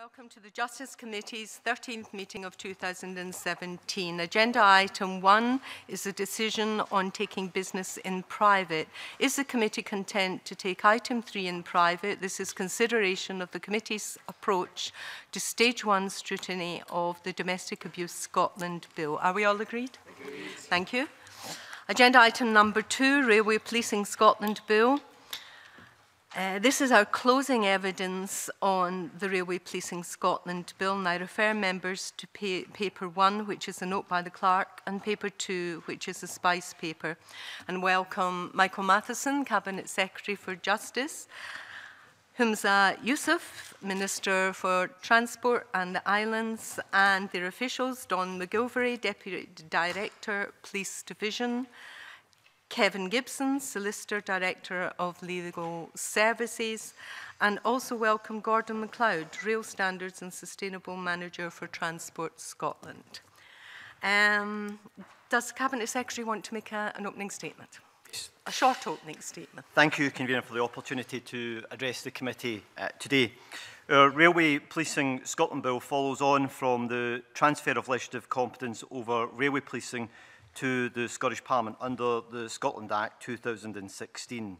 Welcome to the Justice Committee's 13th meeting of 2017. Agenda item 1 is a decision on taking business in private. Is the committee content to take item 3 in private? This is consideration of the committee's approach to stage 1 scrutiny of the Domestic Abuse Scotland Bill. Are we all agreed? Agreed. Thank you. Agenda item number 2, Railway Policing Scotland Bill. This is our closing evidence on the Railway Policing Scotland Bill, and I refer members to paper 1, which is a note by the clerk, and paper 2, which is a spice paper. And welcome Michael Matheson, Cabinet Secretary for Justice, Humza Yousaf, Minister for Transport and the Islands, and their officials, Don McGillivray, Deputy Director, Police Division, Kevin Gibson, Solicitor, Director of Legal Services, and also welcome Gordon Macleod, Rail Standards and Sustainable Manager for Transport Scotland. Does the Cabinet Secretary want to make an opening statement? Yes. A short opening statement. Thank you, Convener, for the opportunity to address the committee today. Our Railway Policing Scotland Bill follows on from the transfer of legislative competence over railway policing to the Scottish Parliament under the Scotland Act 2016.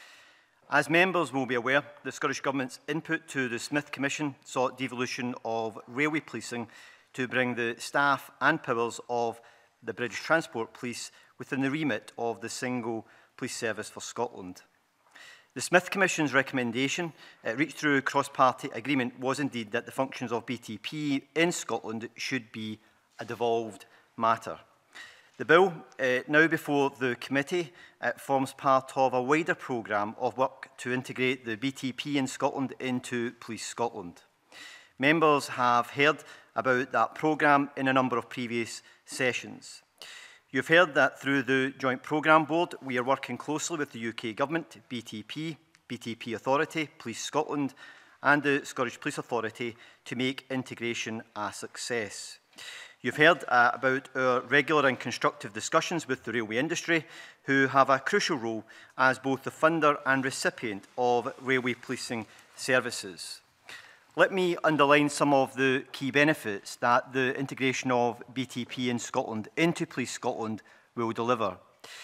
As members will be aware, the Scottish Government's input to the Smith Commission sought devolution of railway policing to bring the staff and powers of the British Transport Police within the remit of the single police service for Scotland. The Smith Commission's recommendation, reached through cross-party agreement, was indeed that the functions of BTP in Scotland should be a devolved matter. The bill, now before the committee, forms part of a wider programme of work to integrate the BTP in Scotland into Police Scotland. Members have heard about that programme in a number of previous sessions. You've heard that through the Joint Programme Board, we are working closely with the UK Government, BTP, BTP Authority, Police Scotland and the Scottish Police Authority to make integration a success. You've heard about our regular and constructive discussions with the railway industry, who have a crucial role as both the funder and recipient of railway policing services. Let me underline some of the key benefits that the integration of BTP in Scotland into Police Scotland will deliver.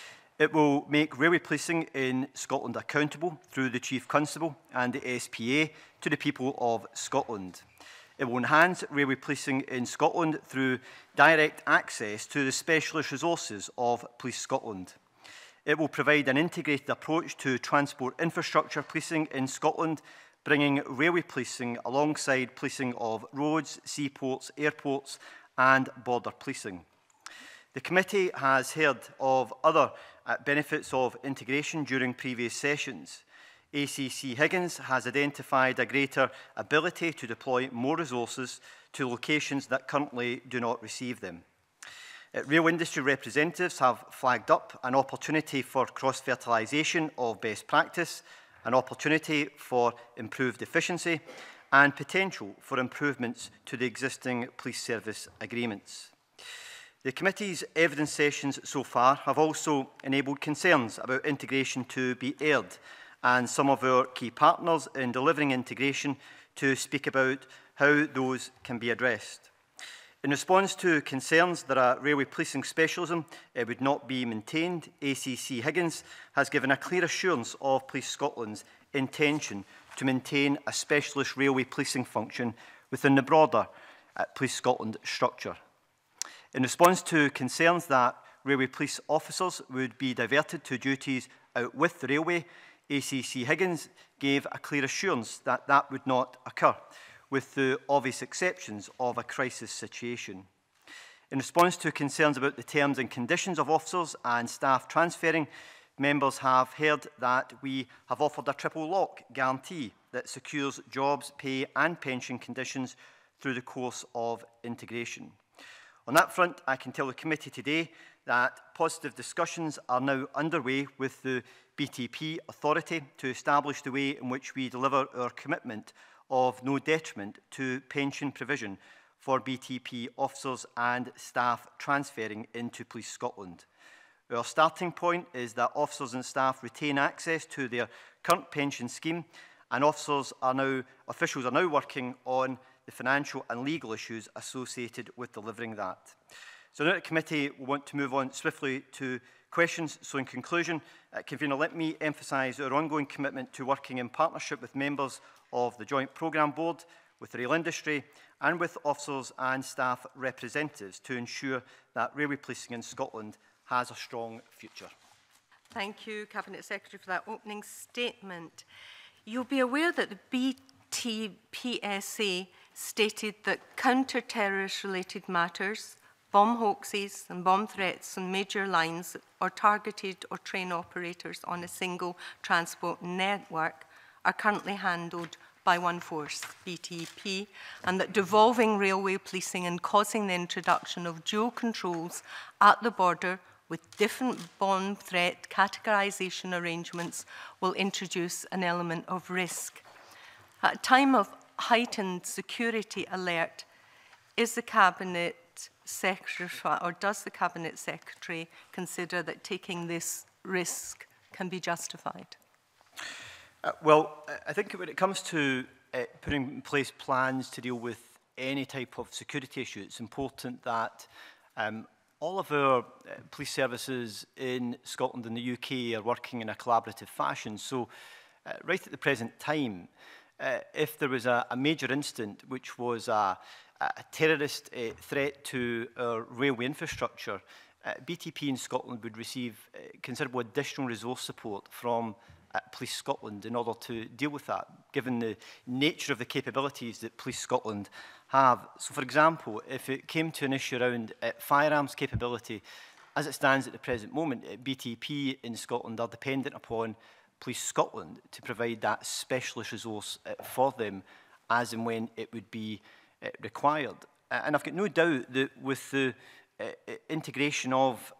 It will make railway policing in Scotland accountable through the Chief Constable and the SPA to the people of Scotland. It will enhance railway policing in Scotland through direct access to the specialist resources of Police Scotland. It will provide an integrated approach to transport infrastructure policing in Scotland, bringing railway policing alongside policing of roads, seaports, airports and border policing. The committee has heard of other benefits of integration during previous sessions. ACC Higgins has identified a greater ability to deploy more resources to locations that currently do not receive them. Rail industry representatives have flagged up an opportunity for cross-fertilisation of best practice, an opportunity for improved efficiency and potential for improvements to the existing police service agreements. The committee's evidence sessions so far have also enabled concerns about integration to be aired, and some of our key partners in delivering integration to speak about how those can be addressed. In response to concerns that a railway policing specialism would not be maintained, ACC Higgins has given a clear assurance of Police Scotland's intention to maintain a specialist railway policing function within the broader Police Scotland structure. In response to concerns that railway police officers would be diverted to duties out with the railway, ACC Higgins gave a clear assurance that that would not occur, with the obvious exceptions of a crisis situation. In response to concerns about the terms and conditions of officers and staff transferring, members have heard that we have offered a triple lock guarantee that secures jobs, pay and pension conditions through the course of integration. On that front, I can tell the committee today that positive discussions are now underway with the BTP Authority to establish the way in which we deliver our commitment of no detriment to pension provision for BTP officers and staff transferring into Police Scotland. Our starting point is that officers and staff retain access to their current pension scheme, and officials are now working on the financial and legal issues associated with delivering that. So now the committee will want to move on swiftly to questions. So in conclusion, Convener, let me emphasise our ongoing commitment to working in partnership with members of the Joint Programme Board, with the rail industry and with officers and staff representatives to ensure that railway policing in Scotland has a strong future. Thank you, Cabinet Secretary, for that opening statement. You'll be aware that the BTPSA stated that counter-terrorist related matters, bomb hoaxes and bomb threats on major lines or targeted or train operators on a single transport network are currently handled by one force, BTP, and that devolving railway policing and causing the introduction of dual controls at the border with different bomb threat categorisation arrangements will introduce an element of risk. At a time of heightened security alert, is the Cabinet Secretary, or does the Cabinet Secretary consider that taking this risk can be justified? Well, I think when it comes to putting in place plans to deal with any type of security issue, it's important that all of our police services in Scotland and the UK are working in a collaborative fashion. So right at the present time, if there was a major incident which was a terrorist threat to our railway infrastructure, BTP in Scotland would receive considerable additional resource support from Police Scotland in order to deal with that, given the nature of the capabilities that Police Scotland have. So, for example, if it came to an issue around firearms capability, as it stands at the present moment, BTP in Scotland are dependent upon Police Scotland to provide that specialist resource for them as and when it would be required. And I've got no doubt that with the integration of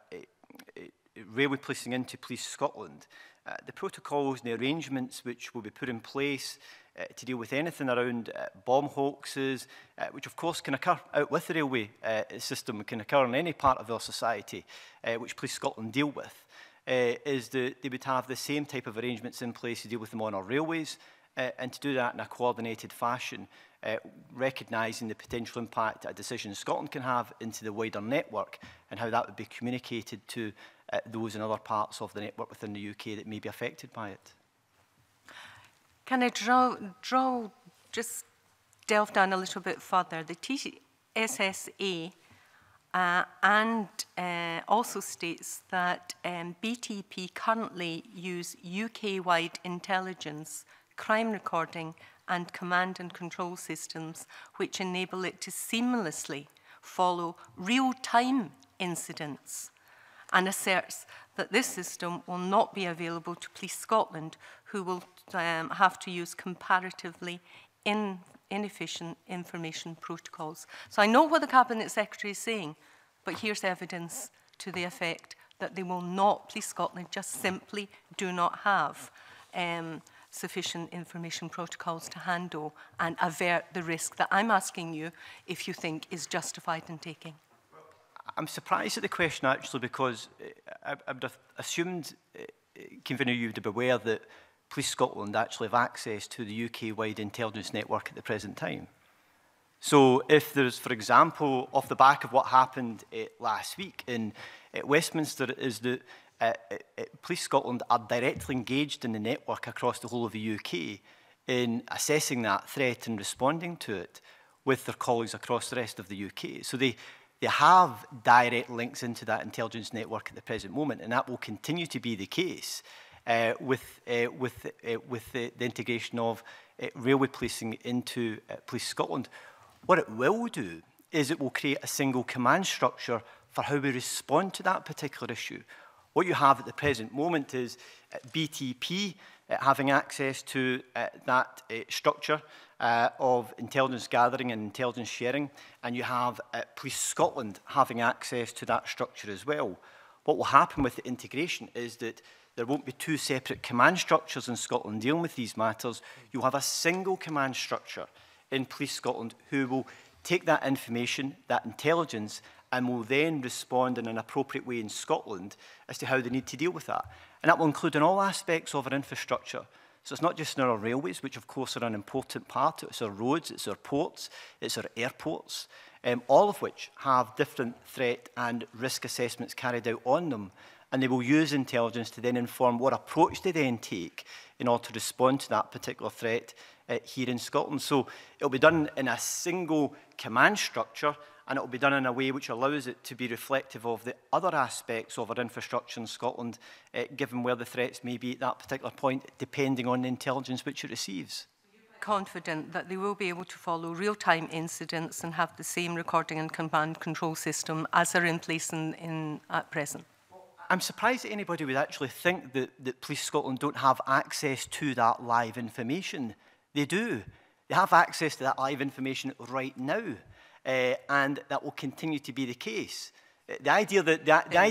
railway policing into Police Scotland, the protocols and the arrangements which will be put in place to deal with anything around bomb hoaxes, which of course can occur out with the railway system, can occur in any part of our society, which Police Scotland deal with, is that they would have the same type of arrangements in place to deal with them on our railways, and to do that in a coordinated fashion, recognising the potential impact that a decision Scotland can have into the wider network and how that would be communicated to those in other parts of the network within the UK that may be affected by it. Can I just delve down a little bit further? The TSSA also states that BTP currently use UK-wide intelligence, crime recording and command and control systems which enable it to seamlessly follow real-time incidents, and asserts that this system will not be available to Police Scotland, who will have to use comparatively inefficient information protocols. So I know what the Cabinet Secretary is saying, but here's evidence to the effect that they will not, Police Scotland just simply do not have sufficient information protocols to handle and avert the risk that I'm asking you if you think is justified in taking. I'm surprised at the question, actually, because I would have assumed, Convener, you would be aware that Police Scotland actually have access to the UK-wide intelligence network at the present time. So if there's, for example, off the back of what happened last week in Westminster, is that Police Scotland are directly engaged in the network across the whole of the UK in assessing that threat and responding to it with their colleagues across the rest of the UK. So they have direct links into that intelligence network at the present moment, and that will continue to be the case with the integration of railway policing into Police Scotland. What it will do is it will create a single command structure for how we respond to that particular issue. What you have at the present moment is BTP having access to that structure of intelligence gathering and intelligence sharing, and you have Police Scotland having access to that structure as well. What will happen with the integration is that there won't be two separate command structures in Scotland dealing with these matters. You'll have a single command structure in Police Scotland who will take that information, that intelligence, and will then respond in an appropriate way in Scotland as to how they need to deal with that. And that will include in all aspects of our infrastructure. So it's not just in our railways, which of course are an important part. It's our roads, it's our ports, it's our airports, all of which have different threat and risk assessments carried out on them. And they will use intelligence to then inform what approach they then take in order to respond to that particular threat here in Scotland. So it'll be done in a single command structure, and it will be done in a way which allows it to be reflective of the other aspects of our infrastructure in Scotland, given where the threats may be at that particular point, depending on the intelligence which it receives. Confident that they will be able to follow real-time incidents and have the same recording and command control system as are in place at present? I'm surprised that anybody would actually think that Police Scotland don't have access to that live information. They do. They have access to that live information right now, and that will continue to be the case. The idea that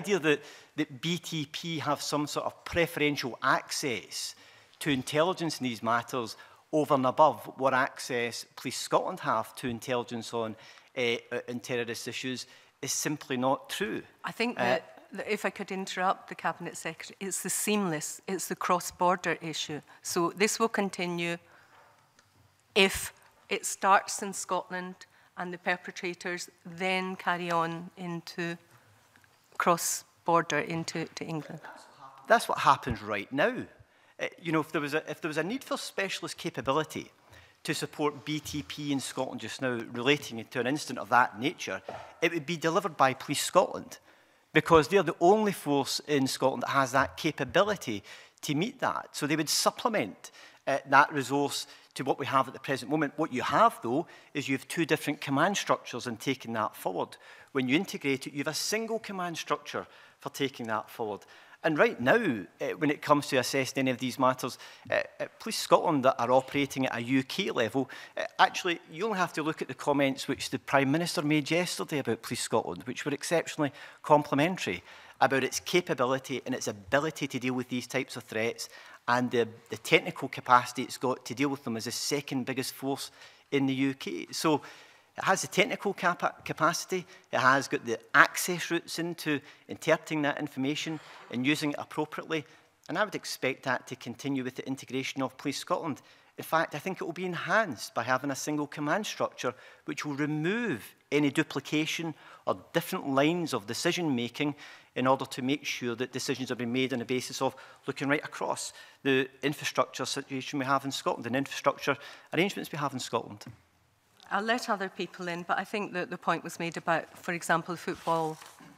BTP have some sort of preferential access to intelligence in these matters over and above what access Police Scotland have to intelligence on terrorist issues is simply not true. I think that if I could interrupt the Cabinet Secretary, it's the cross-border issue. So this will continue if it starts in Scotland and the perpetrators then carry on into cross-border into England. That's what happens right now. You know, if there was a need for specialist capability to support BTP in Scotland just now relating to an incident of that nature, it would be delivered by Police Scotland, because they're the only force in Scotland that has that capability to meet that. So they would supplement that resource to what we have at the present moment. What you have, though, is you have two different command structures in taking that forward. When you integrate it, you have a single command structure for taking that forward. And right now, when it comes to assessing any of these matters, Police Scotland that are operating at a UK level, actually, you only have to look at the comments which the Prime Minister made yesterday about Police Scotland, which were exceptionally complimentary about its capability and its ability to deal with these types of threats, and the technical capacity it's got to deal with them as the second biggest force in the UK. So it has the technical capacity, it has got the access routes into interpreting that information and using it appropriately, and I would expect that to continue with the integration of Police Scotland. In fact, I think it will be enhanced by having a single command structure which will remove any duplication or different lines of decision-making in order to make sure that decisions are being made on the basis of looking right across the infrastructure situation we have in Scotland and infrastructure arrangements we have in Scotland. I'll let other people in, but I think that the point was made about, for example, football,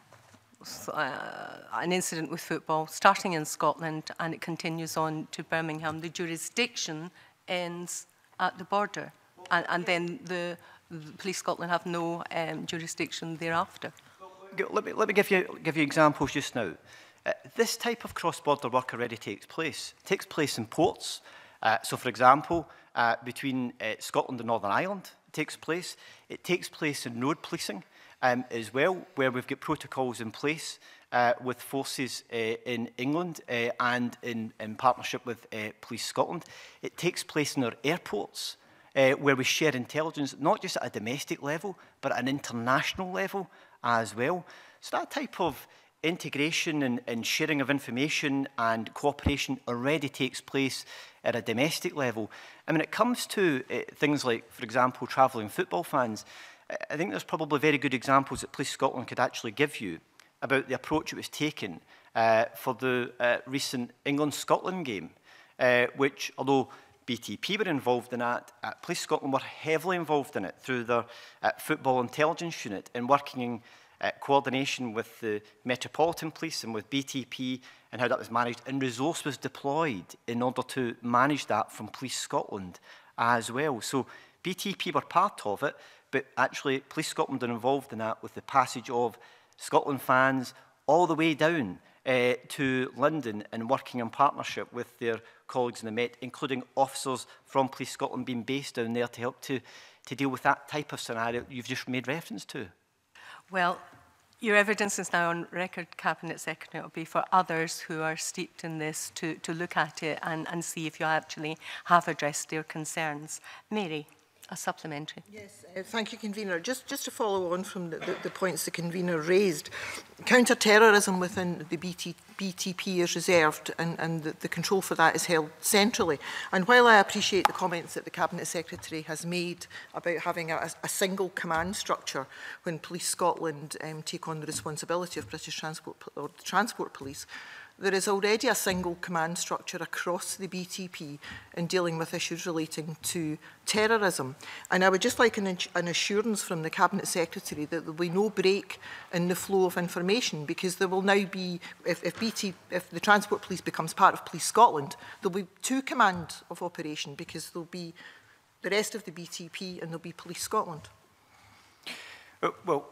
an incident with football starting in Scotland and it continues on to Birmingham. The jurisdiction ends at the border, and then the Police Scotland have no jurisdiction thereafter. Let me give you examples just now. This type of cross-border work already takes place. It takes place in ports. So, for example, between Scotland and Northern Ireland, it takes place. It takes place in road policing as well, where we've got protocols in place with forces in England and in partnership with Police Scotland. It takes place in our airports, where we share intelligence, not just at a domestic level, but at an international level as well. So that type of integration and sharing of information and cooperation already takes place at a domestic level. And when it comes to things like, for example, travelling football fans, I think there's probably very good examples that Police Scotland could actually give you about the approach that was taken for the recent England-Scotland game, which, although BTP were involved in that, Police Scotland were heavily involved in it through their football intelligence unit and working in coordination with the Metropolitan Police and with BTP and how that was managed, and resource was deployed in order to manage that from Police Scotland as well. So BTP were part of it, but actually Police Scotland are involved in that with the passage of Scotland fans all the way down to London and working in partnership with their colleagues in the Met, including officers from Police Scotland being based down there to help to deal with that type of scenario you've just made reference to. Well, your evidence is now on record, Cabinet Secretary. It will be for others who are steeped in this to look at it and see if you actually have addressed their concerns. Mary. A supplementary. Yes, thank you, Convener. Just to follow on from the points the Convener raised, counter-terrorism within the BTP is reserved and the control for that is held centrally. And while I appreciate the comments that the Cabinet Secretary has made about having a single command structure when Police Scotland take on the responsibility of British Transport or the Transport Police, there is already a single command structure across the BTP in dealing with issues relating to terrorism. And I would just like an assurance from the Cabinet Secretary that there will be no break in the flow of information, because there will now be, if the Transport Police becomes part of Police Scotland, there will be two command of operation, because there will be the rest of the BTP and there will be Police Scotland. Well,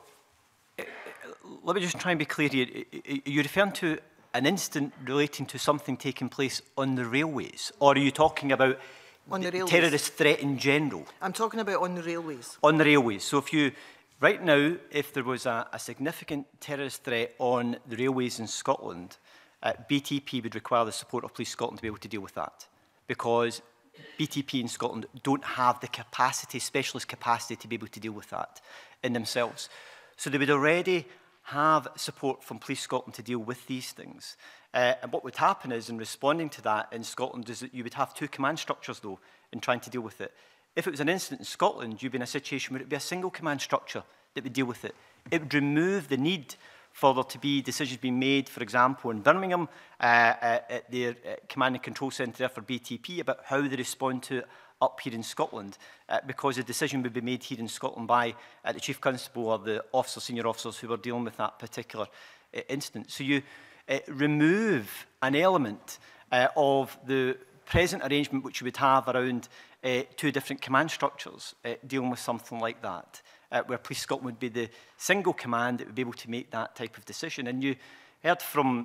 let me just try and be clear here. You're referring to an incident relating to something taking place on the railways? Or are you talking about on the terrorist threat in general? I'm talking about on the railways. On the railways. So if you, right now, if there was a significant terrorist threat on the railways in Scotland, BTP would require the support of Police Scotland to be able to deal with that. Because BTP in Scotland don't have the capacity, specialist capacity, to be able to deal with that in themselves. So they would already have support from Police Scotland to deal with these things. And what would happen is, in responding to that in Scotland, is that you would have two command structures, though, in trying to deal with it. If it was an incident in Scotland, you'd be in a situation where it would be a single command structure that would deal with it. It would remove the need for there to be decisions being made, for example, in Birmingham, at their command and control centre there for BTP, about how they respond to it up here in Scotland, because the decision would be made here in Scotland by the Chief Constable or the officers, senior officers who were dealing with that particular incident. So you remove an element of the present arrangement which you would have around two different command structures dealing with something like that, where Police Scotland would be the single command that would be able to make that type of decision. And you heard from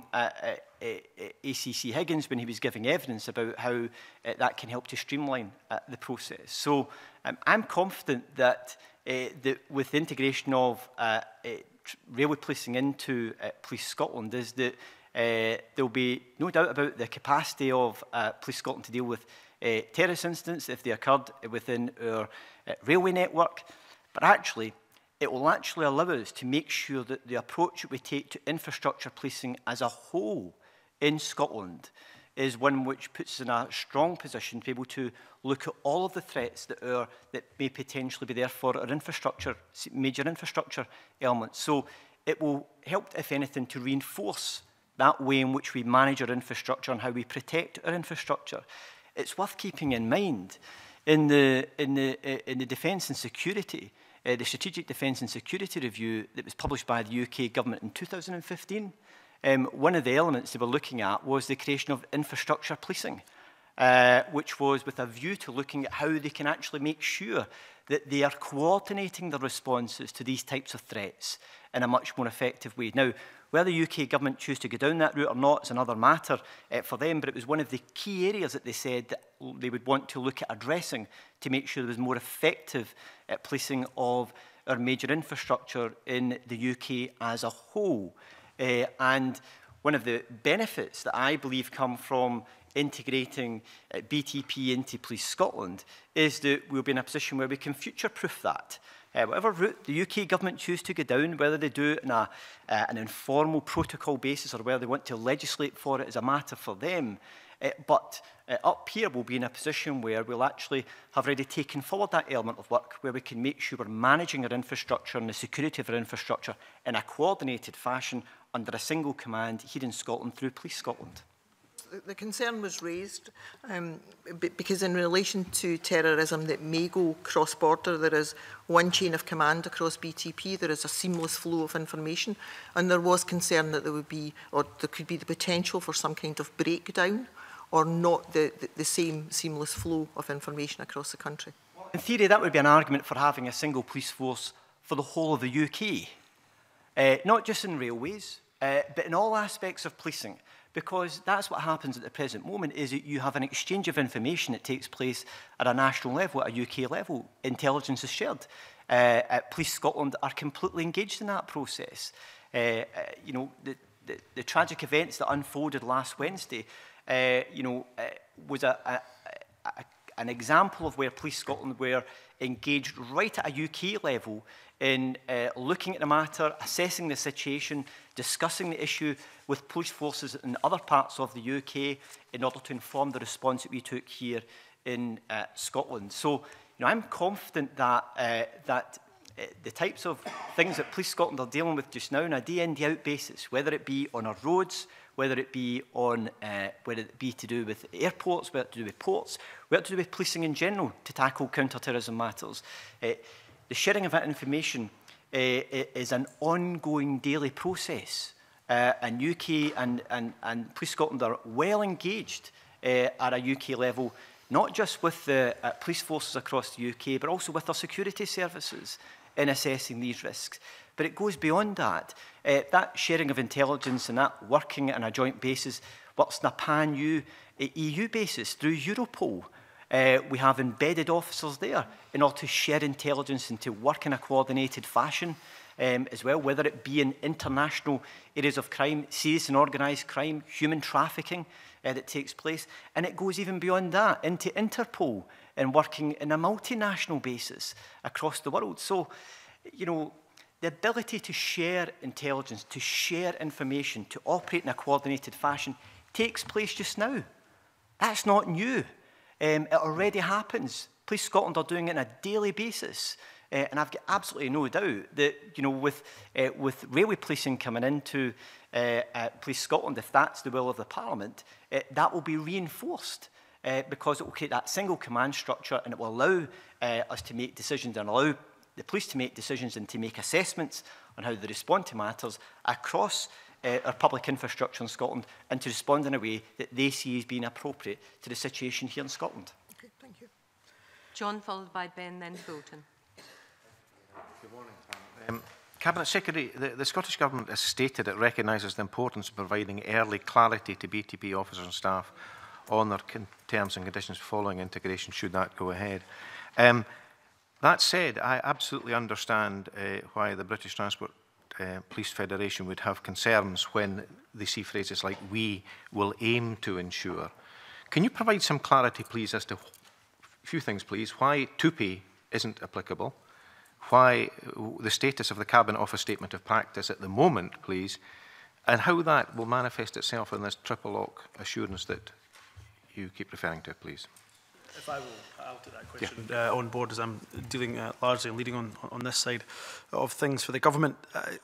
ACC Higgins when he was giving evidence about how that can help to streamline the process. So I'm confident that, with the integration of railway policing into Police Scotland, is that there will be no doubt about the capacity of Police Scotland to deal with terrorist incidents if they occurred within our railway network. But actually, it will actually allow us to make sure that the approach that we take to infrastructure policing as a whole in Scotland is one which puts us in a strong position to be able to look at all of the threats that may potentially be there for our infrastructure, major infrastructure elements. So it will help, if anything, to reinforce that way in which we manage our infrastructure and how we protect our infrastructure. It's worth keeping in mind in the defence and security, the Strategic Defence and Security Review that was published by the UK Government in 2015, one of the elements they were looking at was the creation of infrastructure policing, which was with a view to looking at how they can actually make sure that they are coordinating their responses to these types of threats in a much more effective way. Now, whether the UK Government choose to go down that route or not is another matter for them, but it was one of the key areas that they said that they would want to look at addressing to make sure there was more effective policing of our major infrastructure in the UK as a whole. And one of the benefits that I believe come from integrating BTP into Police Scotland is that we'll be in a position where we can future-proof that. Whatever route the UK Government choose to go down, whether they do it on an informal protocol basis or whether they want to legislate for it is a matter for them. But up here we'll be in a position where we'll actually have already taken forward that element of work where we can make sure we're managing our infrastructure and the security of our infrastructure in a coordinated fashion under a single command here in Scotland through Police Scotland. The concern was raised because in relation to terrorism that may go cross-border, there is one chain of command across BTP, there is a seamless flow of information, and there was concern that there would be, or there could be the potential for some kind of breakdown or not the same seamless flow of information across the country. In theory, that would be an argument for having a single police force for the whole of the UK, not just in railways, but in all aspects of policing. Because that's what happens at the present moment, is that you have an exchange of information that takes place at a national level, at a UK level. Intelligence is shared. Police Scotland are completely engaged in that process. You know, the tragic events that unfolded last Wednesday, you know, was a an example of where Police Scotland were engaged right at a UK level in looking at the matter, assessing the situation, discussing the issue with police forces in other parts of the UK in order to inform the response that we took here in Scotland. So, I'm confident that the types of things that Police Scotland are dealing with just now on a day-in, day-out basis, whether it be on our roads, whether it be to do with airports, whether it to do with ports, whether it to do with policing in general to tackle counter-terrorism matters. The sharing of that information is an ongoing daily process, and UK and Police Scotland are well engaged at a UK level, not just with the police forces across the UK, but also with our security services in assessing these risks. But it goes beyond that. That sharing of intelligence and that working on a joint basis works on a pan-EU basis through Europol. We have embedded officers there in order to share intelligence and to work in a coordinated fashion as well, whether it be in international areas of crime, serious and organised crime, human trafficking that takes place. And it goes even beyond that into Interpol and working in a multinational basis across the world. So, the ability to share intelligence, to share information, to operate in a coordinated fashion takes place just now. That's not new. It already happens. Police Scotland are doing it on a daily basis. And I've got absolutely no doubt that, with railway policing coming into Police Scotland, if that's the will of the Parliament, that will be reinforced because it will create that single command structure, and it will allow us to make decisions and allow the police to make decisions and to make assessments on how they respond to matters across our public infrastructure in Scotland, and to respond in a way that they see as being appropriate to the situation here in Scotland. Okay, thank you. John, followed by Ben, then Fulton. Good morning, Cabinet Secretary, the Scottish Government has stated it recognises the importance of providing early clarity to BTP officers and staff on their terms and conditions following integration, should that go ahead. That said, I absolutely understand why the British Transport Police Federation would have concerns when they see phrases like "we will aim to ensure." Can you provide some clarity, please, as to a few things, please? Why 2P isn't applicable, why the status of the Cabinet Office Statement of Practice at the moment, please, and how that will manifest itself in this triple lock assurance that you keep referring to, please? If I will, I'll take that question on board, as I'm dealing largely and leading on this side of things for the government.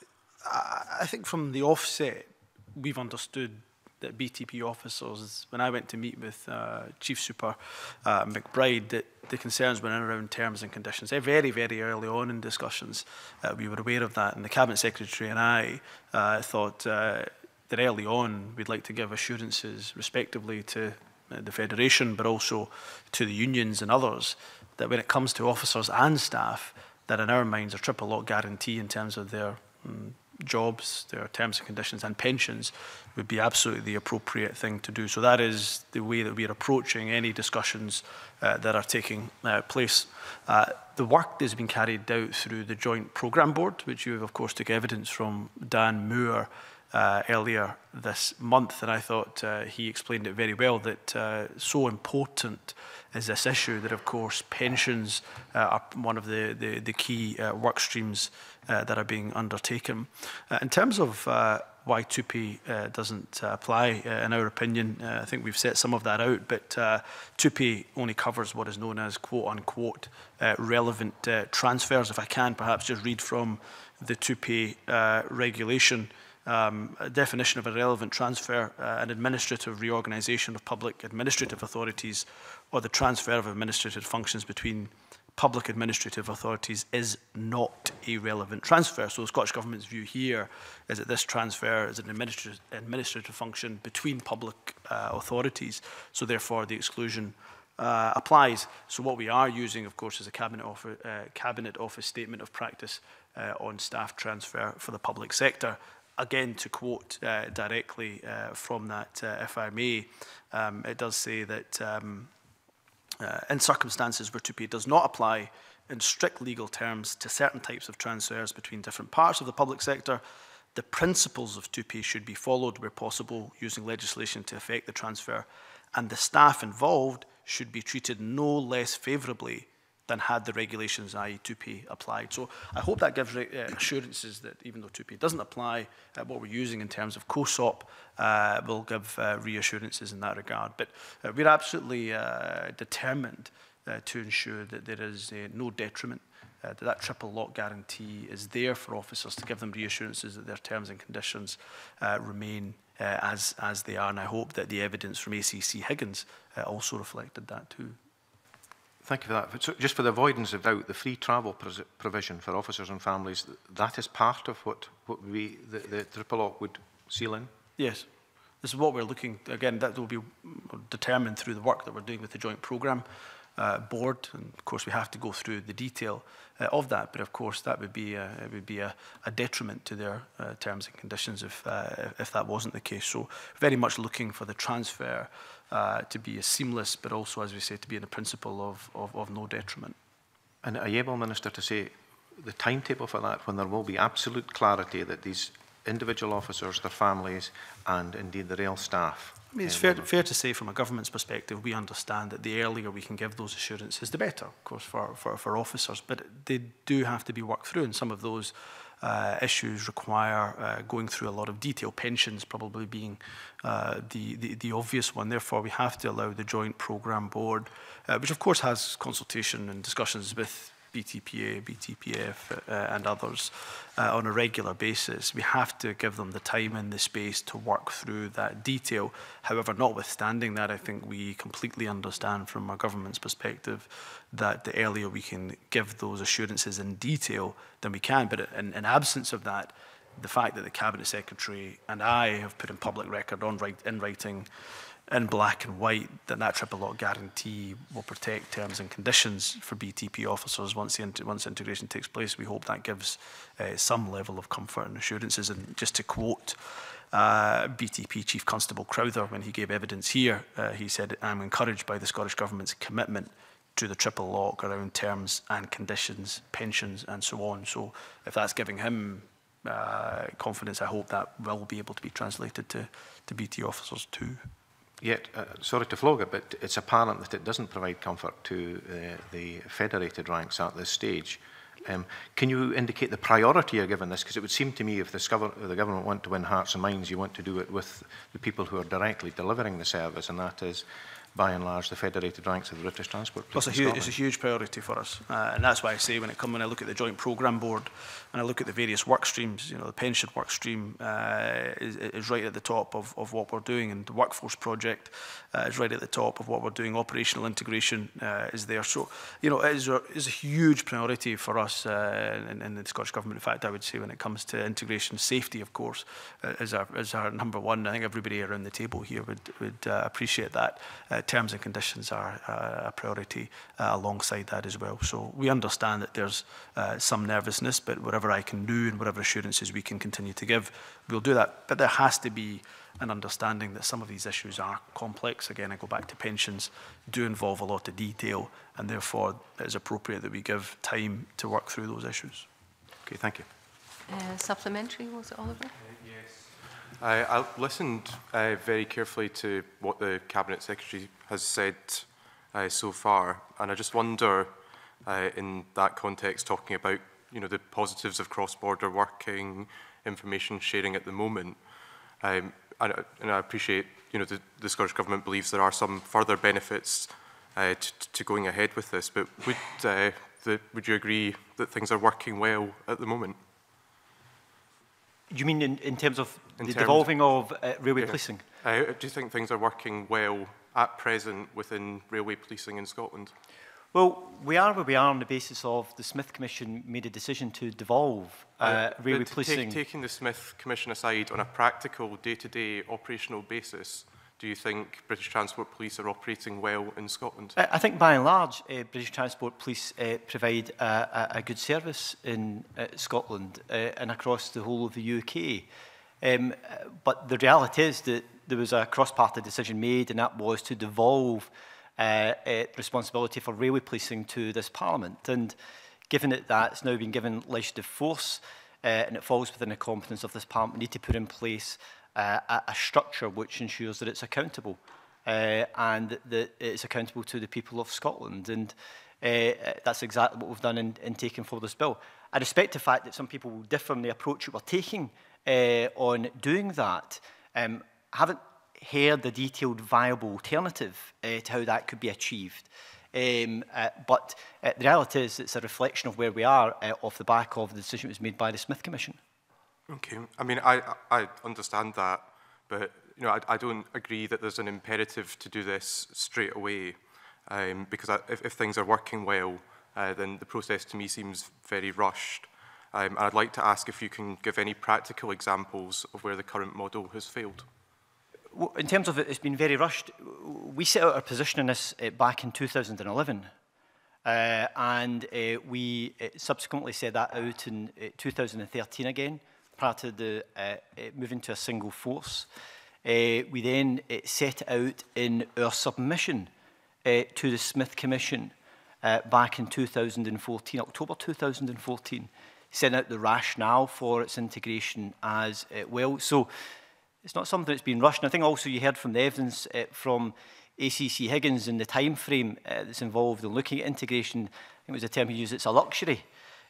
I think from the offset, we've understood that BTP officers, when I went to meet with Chief Super McBride, that the concerns were in around terms and conditions. Very, very early on in discussions, we were aware of that, and the Cabinet Secretary and I thought that early on we'd like to give assurances respectively to the Federation, but also to the unions and others, that when it comes to officers and staff, that in our minds a triple lock guarantee in terms of their jobs, their terms and conditions and pensions would be absolutely the appropriate thing to do. So that is the way that we are approaching any discussions that are taking place. The work that has been carried out through the Joint Programme Board, which you of course took evidence from Dan Moore earlier this month, and I thought he explained it very well, that so important is this issue that of course pensions are one of the key work streams that are being undertaken. In terms of why 2P doesn't apply, in our opinion, I think we've set some of that out, but 2P only covers what is known as quote-unquote relevant transfers. If I can perhaps just read from the 2P regulation. A definition of a relevant transfer, an administrative reorganisation of public administrative authorities, or the transfer of administrative functions between public administrative authorities is not a relevant transfer. So the Scottish Government's view here is that this transfer is an administrative function between public authorities, so therefore the exclusion applies. So what we are using, of course, is a Cabinet Office Statement of Practice on staff transfer for the public sector. Again, to quote directly from that, if I may, it does say that in circumstances where 2P does not apply in strict legal terms to certain types of transfers between different parts of the public sector, the principles of 2P should be followed where possible, using legislation to effect the transfer, and the staff involved should be treated no less favourably than had the regulations, i.e. 2P, applied. So I hope that gives assurances that even though 2P doesn't apply, what we're using in terms of COSOP will give reassurances in that regard. But we're absolutely determined to ensure that there is no detriment, that triple lock guarantee is there for officers to give them reassurances that their terms and conditions remain as they are. And I hope that the evidence from ACC Higgins also reflected that too. Thank you for that. So just for the avoidance of doubt, the free travel provision for officers and families, that is part of what the triple lock would seal in? Yes. This is what we're looking, again, that will be determined through the work that we're doing with the Joint Programme Board. And of course, we have to go through the detail of that. But of course, that would be a detriment to their terms and conditions if that wasn't the case. So very much looking for the transfer to be as seamless, but also, as we say, to be in the principle of no detriment. And are you able, Minister, to say the timetable for that, when there will be absolute clarity that these individual officers, their families, and indeed the rail staff? I mean, it's fair to say, from a government's perspective, we understand that the earlier we can give those assurances, the better, of course, for officers. But they do have to be worked through, and some of those issues require going through a lot of detail, pensions probably being the obvious one. Therefore, we have to allow the Joint Programme Board, which of course has consultation and discussions with BTPA, BTPF and others on a regular basis. We have to give them the time and the space to work through that detail. However, notwithstanding that, I think we completely understand from our government's perspective that the earlier we can give those assurances in detail, then we can. But in absence of that, the fact that the Cabinet Secretary and I have put in public record in writing in black and white that that triple lock guarantee will protect terms and conditions for BTP officers once integration takes place. We hope that gives some level of comfort and assurances. And just to quote BTP Chief Constable Crowther, when he gave evidence here, he said, "I'm encouraged by the Scottish Government's commitment to the triple lock around terms and conditions, pensions and so on." So if that's giving him confidence, I hope that will be able to be translated to BT officers too. Yet, sorry to flog it, but it's apparent that it doesn't provide comfort to the federated ranks at this stage. Can you indicate the priority you're given this? Because it would seem to me if the government want to win hearts and minds, you want to do it with the people who are directly delivering the service, and that is, by and large, the federated ranks of the British Transport Police. It's a huge priority for us, and that's why I say when I look at the Joint Programme Board and I look at the various work streams, you know, the pension work stream is right at the top of what we're doing, and the workforce project is right at the top of what we're doing. Operational integration is there, so you know it is a huge priority for us in the Scottish Government. In fact, I would say when it comes to integration, safety, of course, is our number one. I think everybody around the table here would appreciate that. Terms and conditions are a priority alongside that as well. So we understand that there's some nervousness, but whatever I can do and whatever assurances we can continue to give, we'll do that. But there has to be an understanding that some of these issues are complex. Again, I go back to pensions, do involve a lot of detail, and therefore it is appropriate that we give time to work through those issues. Okay, thank you. Supplementary, was it Oliver? Yes. I listened very carefully to what the Cabinet Secretary has said so far, and I just wonder, in that context, talking about the positives of cross-border working, information sharing at the moment, and I appreciate the Scottish Government believes there are some further benefits to going ahead with this, but would you agree that things are working well at the moment? You mean in terms of the devolving of railway policing? Do you think things are working well at present within railway policing in Scotland? Well, we are where we are on the basis of the Smith Commission made a decision to devolve railway policing. Taking the Smith Commission aside, on a practical, day-to-day operational basis, do you think British Transport Police are operating well in Scotland? I think by and large, British Transport Police provide a good service in Scotland and across the whole of the UK. But the reality is that there was a cross-party decision made, and that was to devolve responsibility for railway policing to this Parliament. And given that that's now been given legislative force and it falls within the competence of this Parliament, we need to put in place a structure which ensures that it's accountable and that it's accountable to the people of Scotland. And that's exactly what we've done in taking forward this bill. I respect the fact that some people will differ from the approach that we're taking on doing that. Haven't heard the detailed viable alternative to how that could be achieved. But the reality is it's a reflection of where we are off the back of the decision that was made by the Smith Commission. Okay. I mean, I understand that, but you know, I don't agree that there's an imperative to do this straight away, because if things are working well, then the process to me seems very rushed. And I'd like to ask if you can give any practical examples of where the current model has failed. Well, in terms of it's been very rushed, we set out our position on this back in 2011. And we subsequently set that out in 2013 again, prior to the moving to a single force. We then set out in our submission to the Smith Commission back in 2014, October 2014, set out the rationale for its integration as well. So it's not something that's been rushed. And I think also you heard from the evidence from ACC Higgins in the time frame that's involved in looking at integration. I think it was the term he used, it's a luxury,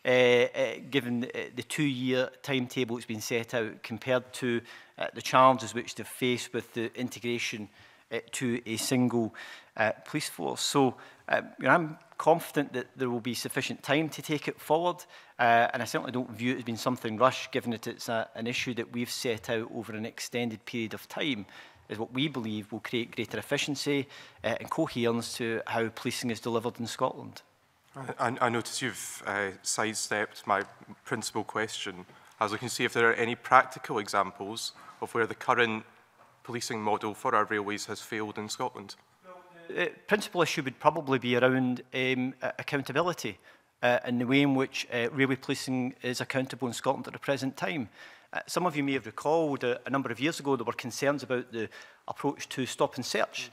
given the 2-year timetable that's been set out compared to the challenges which they've faced with the integration to a single police force. So you know, I'm confident that there will be sufficient time to take it forward, and I certainly don't view it as being something rushed, given that it's an issue that we've set out over an extended period of time, is what we believe will create greater efficiency and coherence to how policing is delivered in Scotland. I notice you've sidestepped my principal question. I was looking to see if there are any practical examples of where the current policing model for our railways has failed in Scotland. The principal issue would probably be around accountability and the way in which railway policing is accountable in Scotland at the present time. Some of you may have recalled a number of years ago there were concerns about the approach to stop and search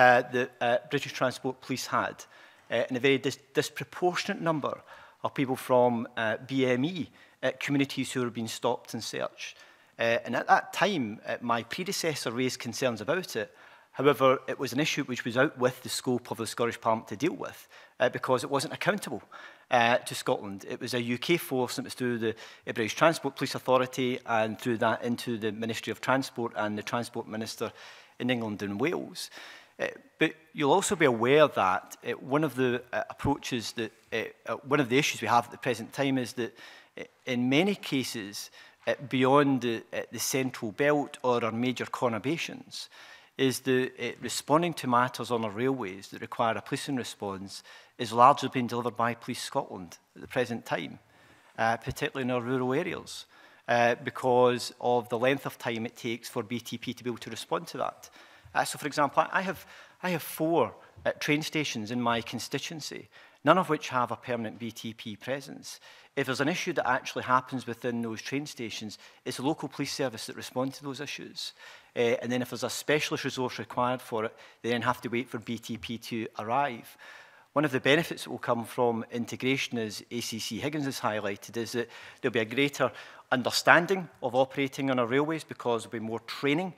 that British Transport Police had, and a very disproportionate number of people from BME communities who were being stopped and searched. And at that time, my predecessor raised concerns about it. However, it was an issue which was out with the scope of the Scottish Parliament to deal with because it wasn't accountable to Scotland. It was a UK force, and it was through the British Transport Police Authority and through that into the Ministry of Transport and the Transport Minister in England and Wales. But you'll also be aware that one of the approaches that, one of the issues we have at the present time is that in many cases, beyond the central belt or our major conurbations, is the responding to matters on our railways that require a policing response is largely being delivered by Police Scotland at the present time, particularly in our rural areas, because of the length of time it takes for BTP to be able to respond to that. So, for example, I have 4 train stations in my constituency, none of which have a permanent BTP presence. If there's an issue that actually happens within those train stations, it's the local police service that responds to those issues. And then if there's a specialist resource required for it, they then have to wait for BTP to arrive. One of the benefits that will come from integration, as ACC Higgins has highlighted, is that there'll be a greater understanding of operating on our railways because there'll be more training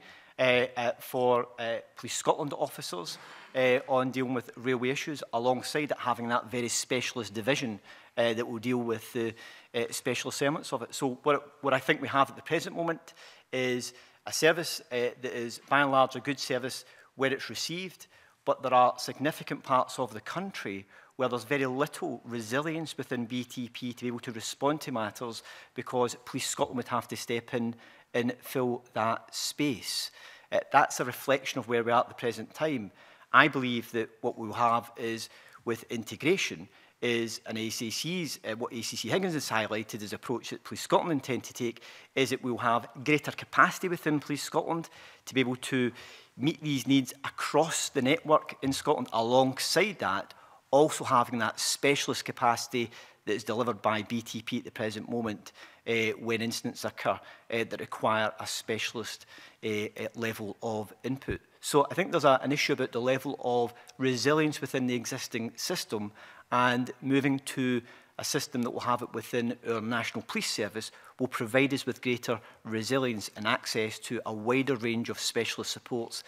for Police Scotland officers on dealing with railway issues, alongside it having that very specialist division that will deal with the specialist elements of it. So what I think we have at the present moment is a service that is by and large a good service where it's received, but there are significant parts of the country where there's very little resilience within BTP to be able to respond to matters because Police Scotland would have to step in and fill that space. That's a reflection of where we are at the present time. I believe that what we'll have is, with integration, is an ACC's, what ACC Higgins has highlighted as approach that Police Scotland intend to take, is that we'll have greater capacity within Police Scotland to be able to meet these needs across the network in Scotland, alongside that, also having that specialist capacity that is delivered by BTP at the present moment when incidents occur that require a specialist level of input. So I think there's an issue about the level of resilience within the existing system, and moving to a system that will have it within our National Police Service will provide us with greater resilience and access to a wider range of specialist supports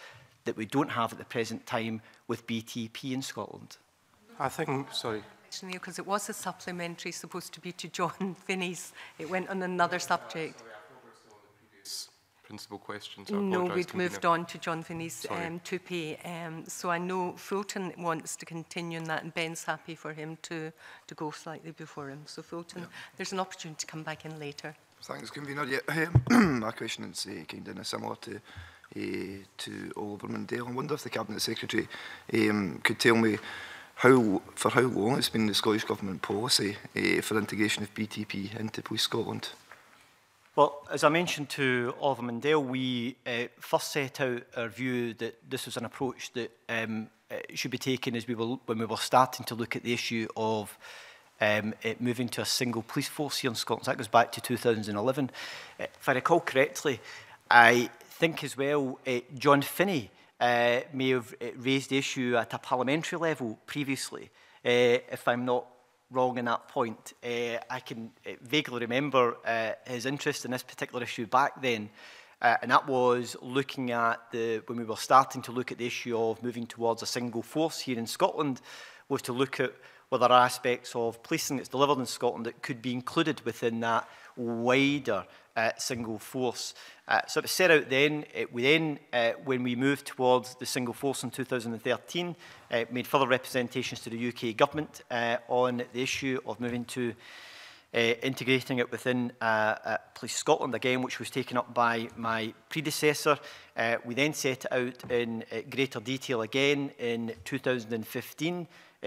that we don't have at the present time with BTP in Scotland. I think, sorry. Because it was a supplementary supposed to be to John Finney's. It went on another subject. Sorry, I thought we were still on the previous principal question. No, we'd moved on to John Finney's 2P. So I know Fulton wants to continue on that, and Ben's happy for him to go slightly before him. So Fulton, there's an opportunity to come back in later. Thanks, Convener. Yeah, my question is kind of similar to Oliver Mundell. I wonder if the Cabinet Secretary could tell me for how long it's been the Scottish Government policy for integration of BTP into Police Scotland? Well, as I mentioned to Oliver Mundell, we first set out our view that this was an approach that should be taken as when we were starting to look at the issue of moving to a single police force here in Scotland. So that goes back to 2011. If I recall correctly, I think as well John Finney may have raised the issue at a parliamentary level previously, if I'm not wrong in that point. I can vaguely remember his interest in this particular issue back then, and that was looking at when we were starting to look at the issue of moving towards a single force here in Scotland, was to look at whether there are aspects of policing that's delivered in Scotland that could be included within that wider single force. So it was set out then. We then, when we moved towards the single force in 2013, made further representations to the UK government on the issue of moving to integrating it within Police Scotland, again, which was taken up by my predecessor. We then set it out in greater detail again in 2014,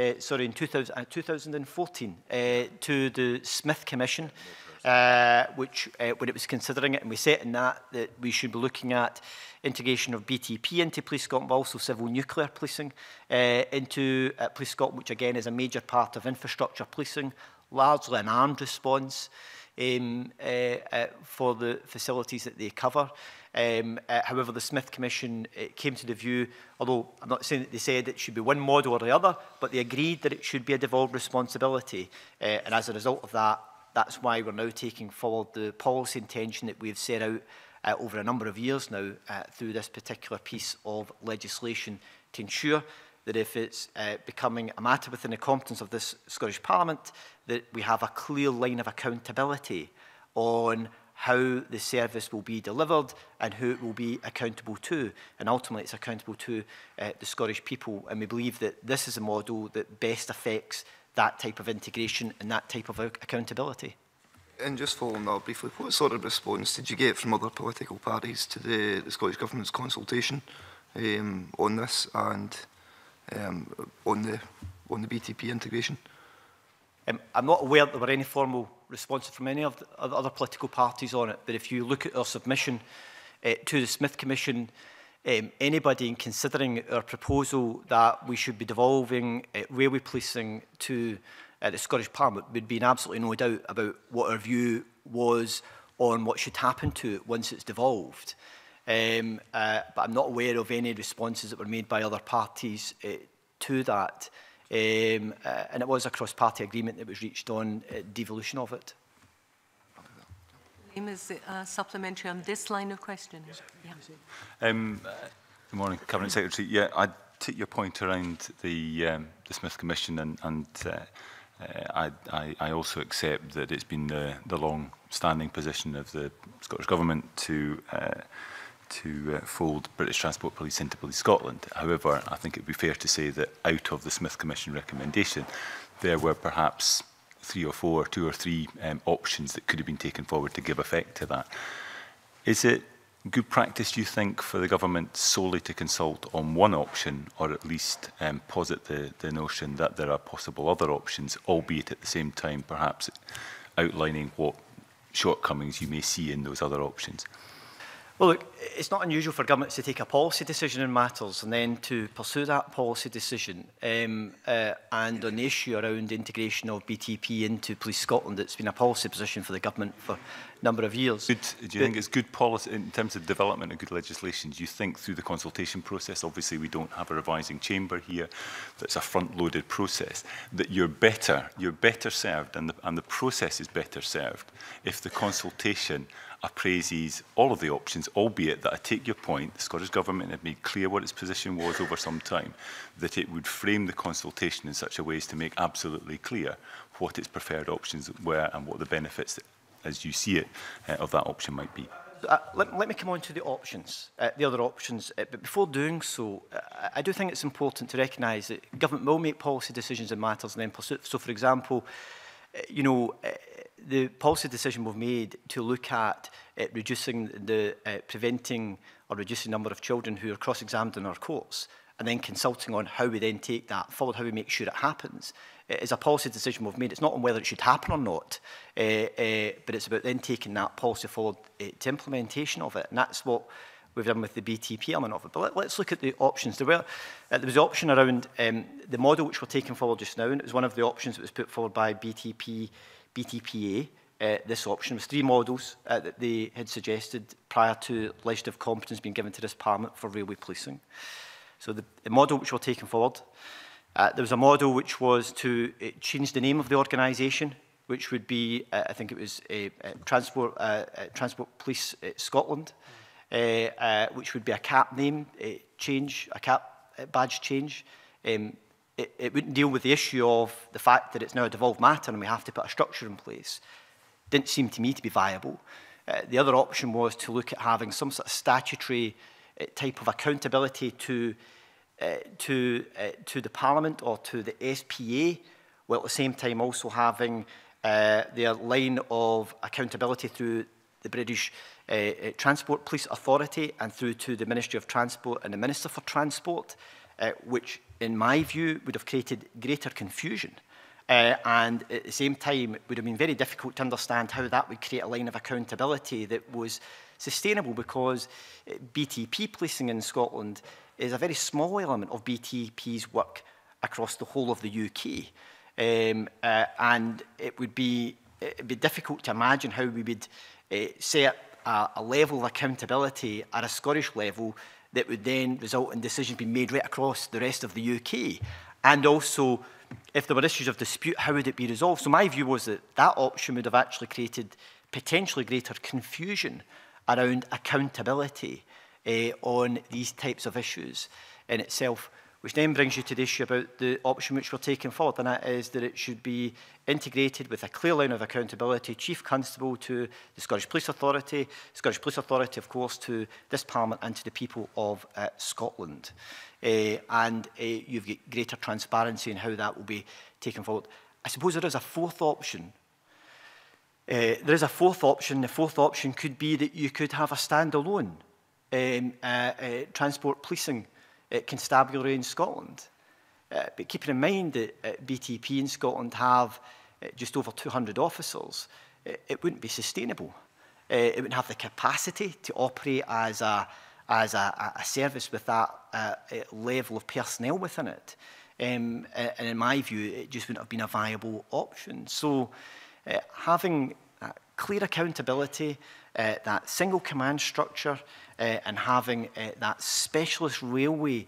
to the Smith Commission, which, when it was considering it, and we set in that we should be looking at integration of BTP into Police Scotland, but also civil nuclear policing into Police Scotland, which again is a major part of infrastructure policing, largely an armed response for the facilities that they cover. However, the Smith Commission came to the view, although I'm not saying that they said it should be one model or the other, but they agreed that it should be a devolved responsibility. And as a result of that, that's why we're now taking forward the policy intention that we've set out over a number of years now through this particular piece of legislation to ensure that if it's becoming a matter within the competence of this Scottish Parliament, that we have a clear line of accountability on how the service will be delivered and who it will be accountable to. And ultimately, it's accountable to the Scottish people. And we believe that this is a model that best affects that type of integration and that type of accountability. And just following that briefly, what sort of response did you get from other political parties to the Scottish Government's consultation on this and on the BTP integration? I'm not aware that there were any formal responses from any of the other political parties on it, but if you look at our submission to the Smith Commission, anybody in considering our proposal that we should be devolving railway policing to the Scottish Parliament would be in absolutely no doubt about what our view was on what should happen to it once it's devolved. But I'm not aware of any responses that were made by other parties to that. And it was a cross-party agreement that was reached on devolution of it. Is it supplementary on this line of questioning? Yeah. Good morning, Cabinet Secretary. Yeah, I take your point around the Smith Commission, and I also accept that it's been the long-standing position of the Scottish Government to fold British Transport Police into Police Scotland. However, I think it would be fair to say that out of the Smith Commission recommendation, there were perhaps 2 or 3 options that could have been taken forward to give effect to that. Is it good practice, do you think, for the government solely to consult on one option, or at least posit the notion that there are possible other options, albeit at the same time perhaps outlining what shortcomings you may see in those other options? Well, look, it's not unusual for governments to take a policy decision in matters and then to pursue that policy decision. And on the issue around the integration of BTP into Police Scotland, it's been a policy position for the government for a number of years. Do you think it's good policy in terms of development of good legislation? Do you think through the consultation process, obviously we don't have a revising chamber here, that's a front-loaded process, that you're better served and the process is better served if the consultation appraises all of the options, albeit that I take your point, the Scottish Government had made clear what its position was over some time, that it would frame the consultation in such a way as to make absolutely clear what its preferred options were and what the benefits, as you see it, of that option might be. Let me come on to the options, the other options. But before doing so, I do think it's important to recognise that government will make policy decisions in matters and then pursue. So, for example, you know, the policy decision we've made to look at reducing the preventing or reducing the number of children who are cross-examined in our courts, and then consulting on how we then take that forward, how we make sure it happens, is a policy decision we've made. It's not on whether it should happen or not, but it's about then taking that policy forward to implementation of it. And that's what we've done with the BTP element of it. But let's look at the options. There was the option around the model which we're taking forward just now, and it was one of the options that was put forward by BTPA. This option was 3 models that they had suggested prior to legislative competence being given to this Parliament for railway policing. So the model which we're taking forward, there was a model which was to change the name of the organisation, which would be, I think it was Transport Police Scotland, which would be a CAP name change, a CAP badge change. It wouldn't deal with the issue of the fact that it's now a devolved matter and we have to put a structure in place. Didn't seem to me to be viable. The other option was to look at having some sort of statutory type of accountability to the Parliament or to the SPA, while at the same time also having their line of accountability through the British Transport Police Authority and through to the Ministry of Transport and the Minister for Transport, which in my view would have created greater confusion. And at the same time, it would have been very difficult to understand how that would create a line of accountability that was sustainable, because BTP policing in Scotland is a very small element of BTP's work across the whole of the UK. And it would be difficult to imagine how we would set a level of accountability at a Scottish level that would then result in decisions being made right across the rest of the UK. And also, if there were issues of dispute, how would it be resolved? So my view was that that option would have actually created potentially greater confusion around accountability on these types of issues in itself, which then brings you to the issue about the option which we're taking forward, and that is that it should be integrated with a clear line of accountability, Chief Constable to the Scottish Police Authority, of course, to this Parliament and to the people of Scotland. And you've got greater transparency in how that will be taken forward. I suppose there is a fourth option. There is a fourth option. The fourth option could be that you could have a standalone transport policing constabulary in Scotland. But keeping in mind that BTP in Scotland have just over 200 officers, it wouldn't be sustainable. It wouldn't have the capacity to operate as a service with that level of personnel within it. And in my view, it just wouldn't have been a viable option. So having clear accountability, that single command structure, and having that specialist railway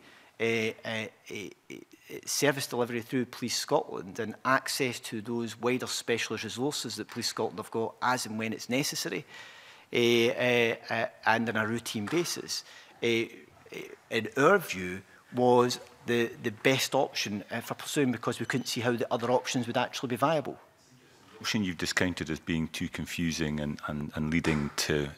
service delivery through Police Scotland and access to those wider specialist resources that Police Scotland have got as and when it's necessary, and on a routine basis, in our view, was the best option for pursuing, because we couldn't see how the other options would actually be viable. The option you've discounted as being too confusing and leading to,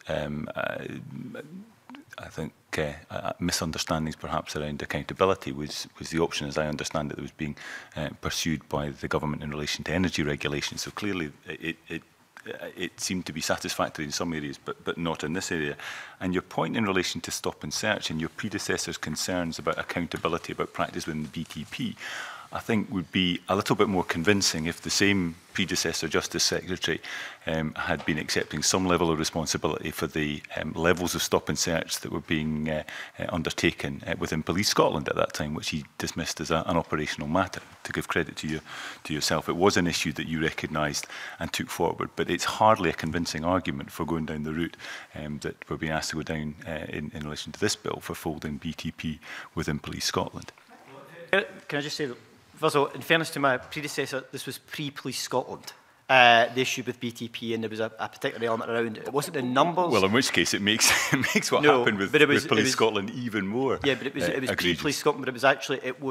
I think, misunderstandings perhaps around accountability was the option, as I understand it, that was being pursued by the government in relation to energy regulation. So clearly it seemed to be satisfactory in some areas, but not in this area. And your point in relation to stop and search and your predecessor's concerns about accountability, about practice within the BTP, I think would be a little bit more convincing if the same predecessor Justice Secretary had been accepting some level of responsibility for the levels of stop and search that were being undertaken within Police Scotland at that time, which he dismissed as an operational matter. To give credit to yourself, it was an issue that you recognised and took forward, but it's hardly a convincing argument for going down the route that we're being asked to go down in relation to this bill for folding BTP within Police Scotland. Can I just say that, first of all, in fairness to my predecessor, this was pre-Police Scotland. the issue with BTP, and there was a particular element around it. It wasn't the numbers. Well, in which case it makes what happened with Police Scotland even more. Yeah, but it was Police Scotland, but it was actually it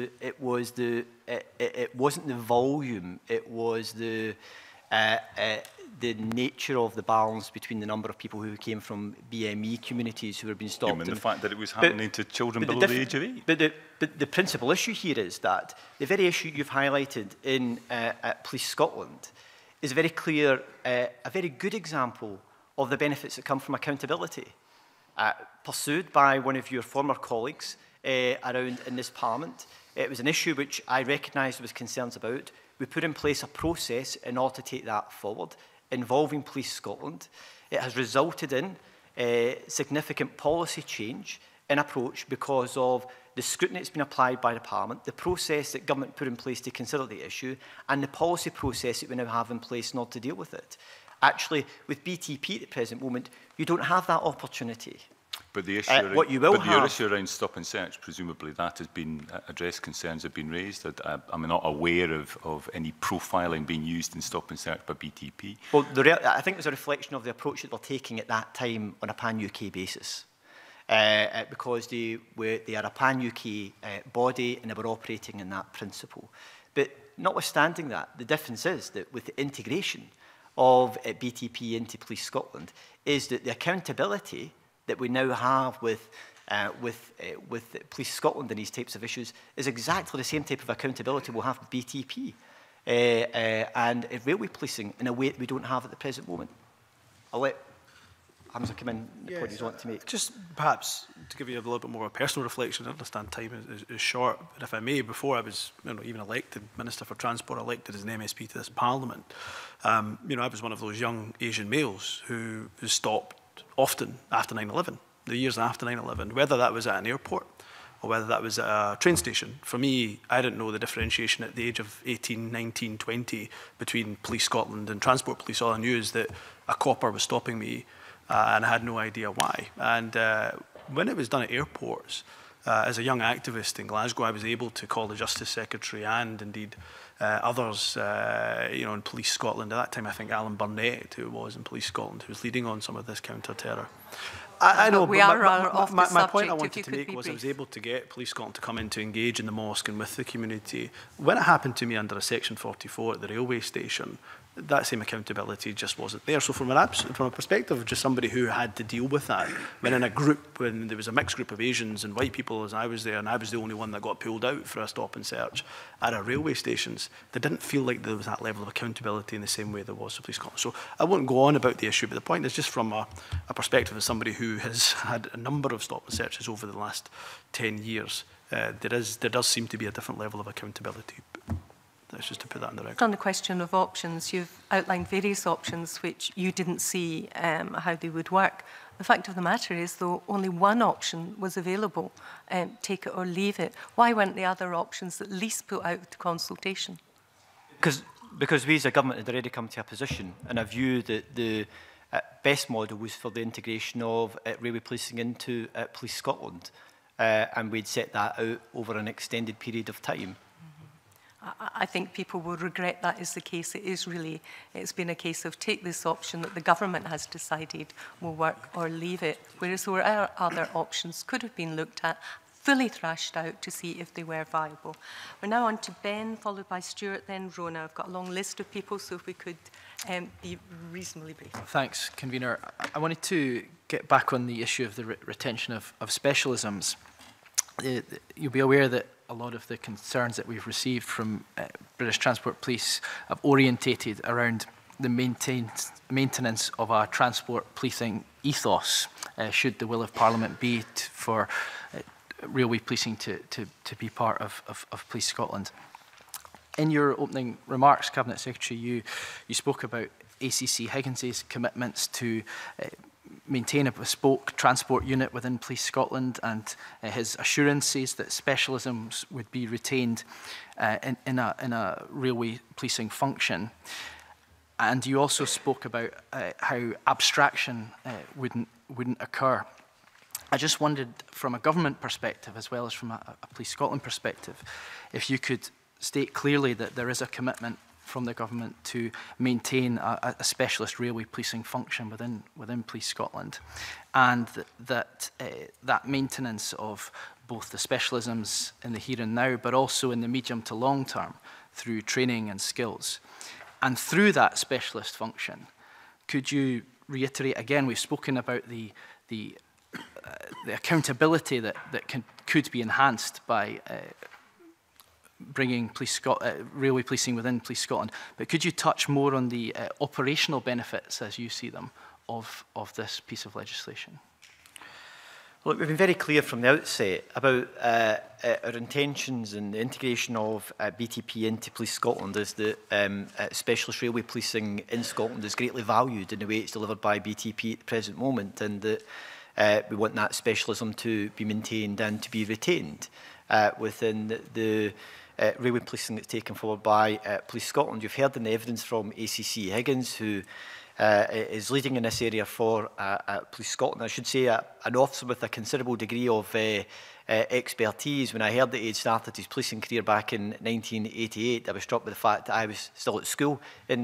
wasn't the volume. It was the nature of the balance between the number of people who came from BME communities who were being stopped. And the fact that it was happening to children below the age of 8. But the principal issue here is that the very issue you've highlighted in Police Scotland is a very clear, a very good example of the benefits that come from accountability. Pursued by one of your former colleagues around in this Parliament. It was an issue which I recognised there was concerns about. We put in place a process in order to take that forward, involving Police Scotland. It has resulted in significant policy change in approach because of the scrutiny that's been applied by the Parliament, the process that government put in place to consider the issue, and the policy process that we now have in place not to deal with it. Actually, with BTP at the present moment, you don't have that opportunity. But the issue, the issue around stop and search, presumably that has been addressed, concerns have been raised. I'm not aware of any profiling being used in stop and search by BTP. Well, I think it was a reflection of the approach that they're taking at that time on a pan-UK basis. Because they are a pan-UK body and they were operating in that principle. But notwithstanding that, the difference is that with the integration of BTP into Police Scotland is that the accountability that we now have with Police Scotland in these types of issues is exactly the same type of accountability we'll have with BTP and railway policing in a way that we don't have at the present moment. I'll let Humza come in the point you want to make. Just perhaps to give you a little bit more of a personal reflection, I understand time is short, but if I may, before I was even elected Minister for Transport, elected as an MSP to this Parliament, I was one of those young Asian males who was stopped often after 9/11, the years after 9/11, whether that was at an airport or whether that was at a train station. For me, I didn't know the differentiation at the age of 18, 19, 20 between Police Scotland and Transport Police. All I knew is that a copper was stopping me and I had no idea why. And when it was done at airports, as a young activist in Glasgow, I was able to call the Justice Secretary and indeed others, in Police Scotland. At that time, I think Alan Burnett, who was in Police Scotland, who was leading on some of this counter-terror. I know, but my point I wanted to make was I was able to get Police Scotland to come in to engage in the mosque and with the community. When it happened to me under a Section 44 at the railway station, that same accountability just wasn't there. So from a perspective of just somebody who had to deal with that, when in a group, when there was a mixed group of Asians and white people as I was there, and I was the only one that got pulled out for a stop and search at our railway stations, there didn't feel like there was that level of accountability in the same way there was for Police Scotland. So I won't go on about the issue, but the point is just from a perspective of somebody who has had a number of stop and searches over the last 10 years, there does seem to be a different level of accountability. That's just to put that in the record. On the question of options, you've outlined various options which you didn't see how they would work. The fact of the matter is, though, only one option was available, take it or leave it. Why weren't the other options at least put out to consultation? Because we as a government had already come to a position and a view that the best model was for the integration of railway policing into Police Scotland, and we'd set that out over an extended period of time. I think people will regret that is the case. It's been a case of take this option that the government has decided will work or leave it, whereas there were other options could have been looked at, fully thrashed out to see if they were viable. We're now on to Ben, followed by Stuart, then Rona. I've got a long list of people, so if we could be reasonably brief. Thanks, Convener. I wanted to get back on the issue of the retention of specialisms. You'll be aware that a lot of the concerns that we've received from British Transport Police have orientated around the maintenance of a transport policing ethos, should the will of Parliament be for railway policing to be part of Police Scotland. In your opening remarks, Cabinet Secretary, you spoke about ACC Higgins's commitments to maintain a bespoke transport unit within Police Scotland and his assurances that specialisms would be retained in a railway policing function. And you also spoke about how abstraction wouldn't occur. I just wondered, from a government perspective as well as from a Police Scotland perspective, if you could state clearly that there is a commitment from the government to maintain a specialist railway policing function within Police Scotland, and that maintenance of both the specialisms in the here and now, but also in the medium to long term through training and skills. And through that specialist function, could you reiterate again? We've spoken about the accountability that could be enhanced by bringing railway policing within Police Scotland. But could you touch more on the operational benefits, as you see them, of this piece of legislation? Look, we've been very clear from the outset about our intentions and the integration of BTP into Police Scotland is that specialist railway policing in Scotland is greatly valued in the way it's delivered by BTP at the present moment, and that we want that specialism to be maintained and to be retained within the railway policing that's taken forward by Police Scotland. You've heard the evidence from ACC Higgins, who is leading in this area for Police Scotland. I should say an officer with a considerable degree of expertise. When I heard that he had started his policing career back in 1988, I was struck by the fact that I was still at school in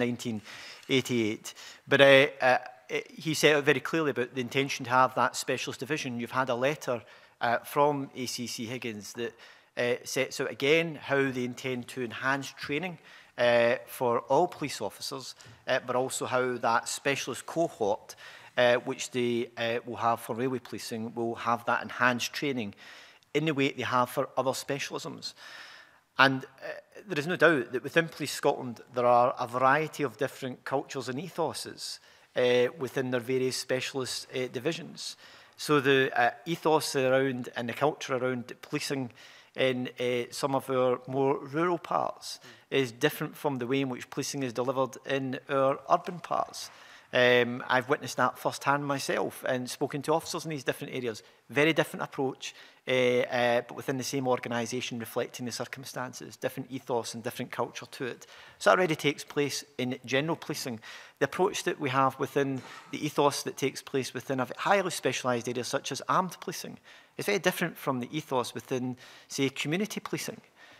1988. But he set out very clearly about the intention to have that specialist division. You've had a letter from ACC Higgins that sets out again how they intend to enhance training for all police officers, but also how that specialist cohort, which they will have for railway policing, will have that enhanced training in the way they have for other specialisms. And there is no doubt that within Police Scotland there are a variety of different cultures and ethoses within their various specialist divisions. So the ethos around and the culture around policing in some of our more rural parts is different from the way in which policing is delivered in our urban parts. I've witnessed that firsthand myself and spoken to officers in these different areas. Very different approach, but within the same organisation, reflecting the circumstances, different ethos and different culture to it. So that already takes place in general policing. The approach that we have within the ethos that takes place within a highly specialised area such as armed policing is very different from the ethos within, say, community policing.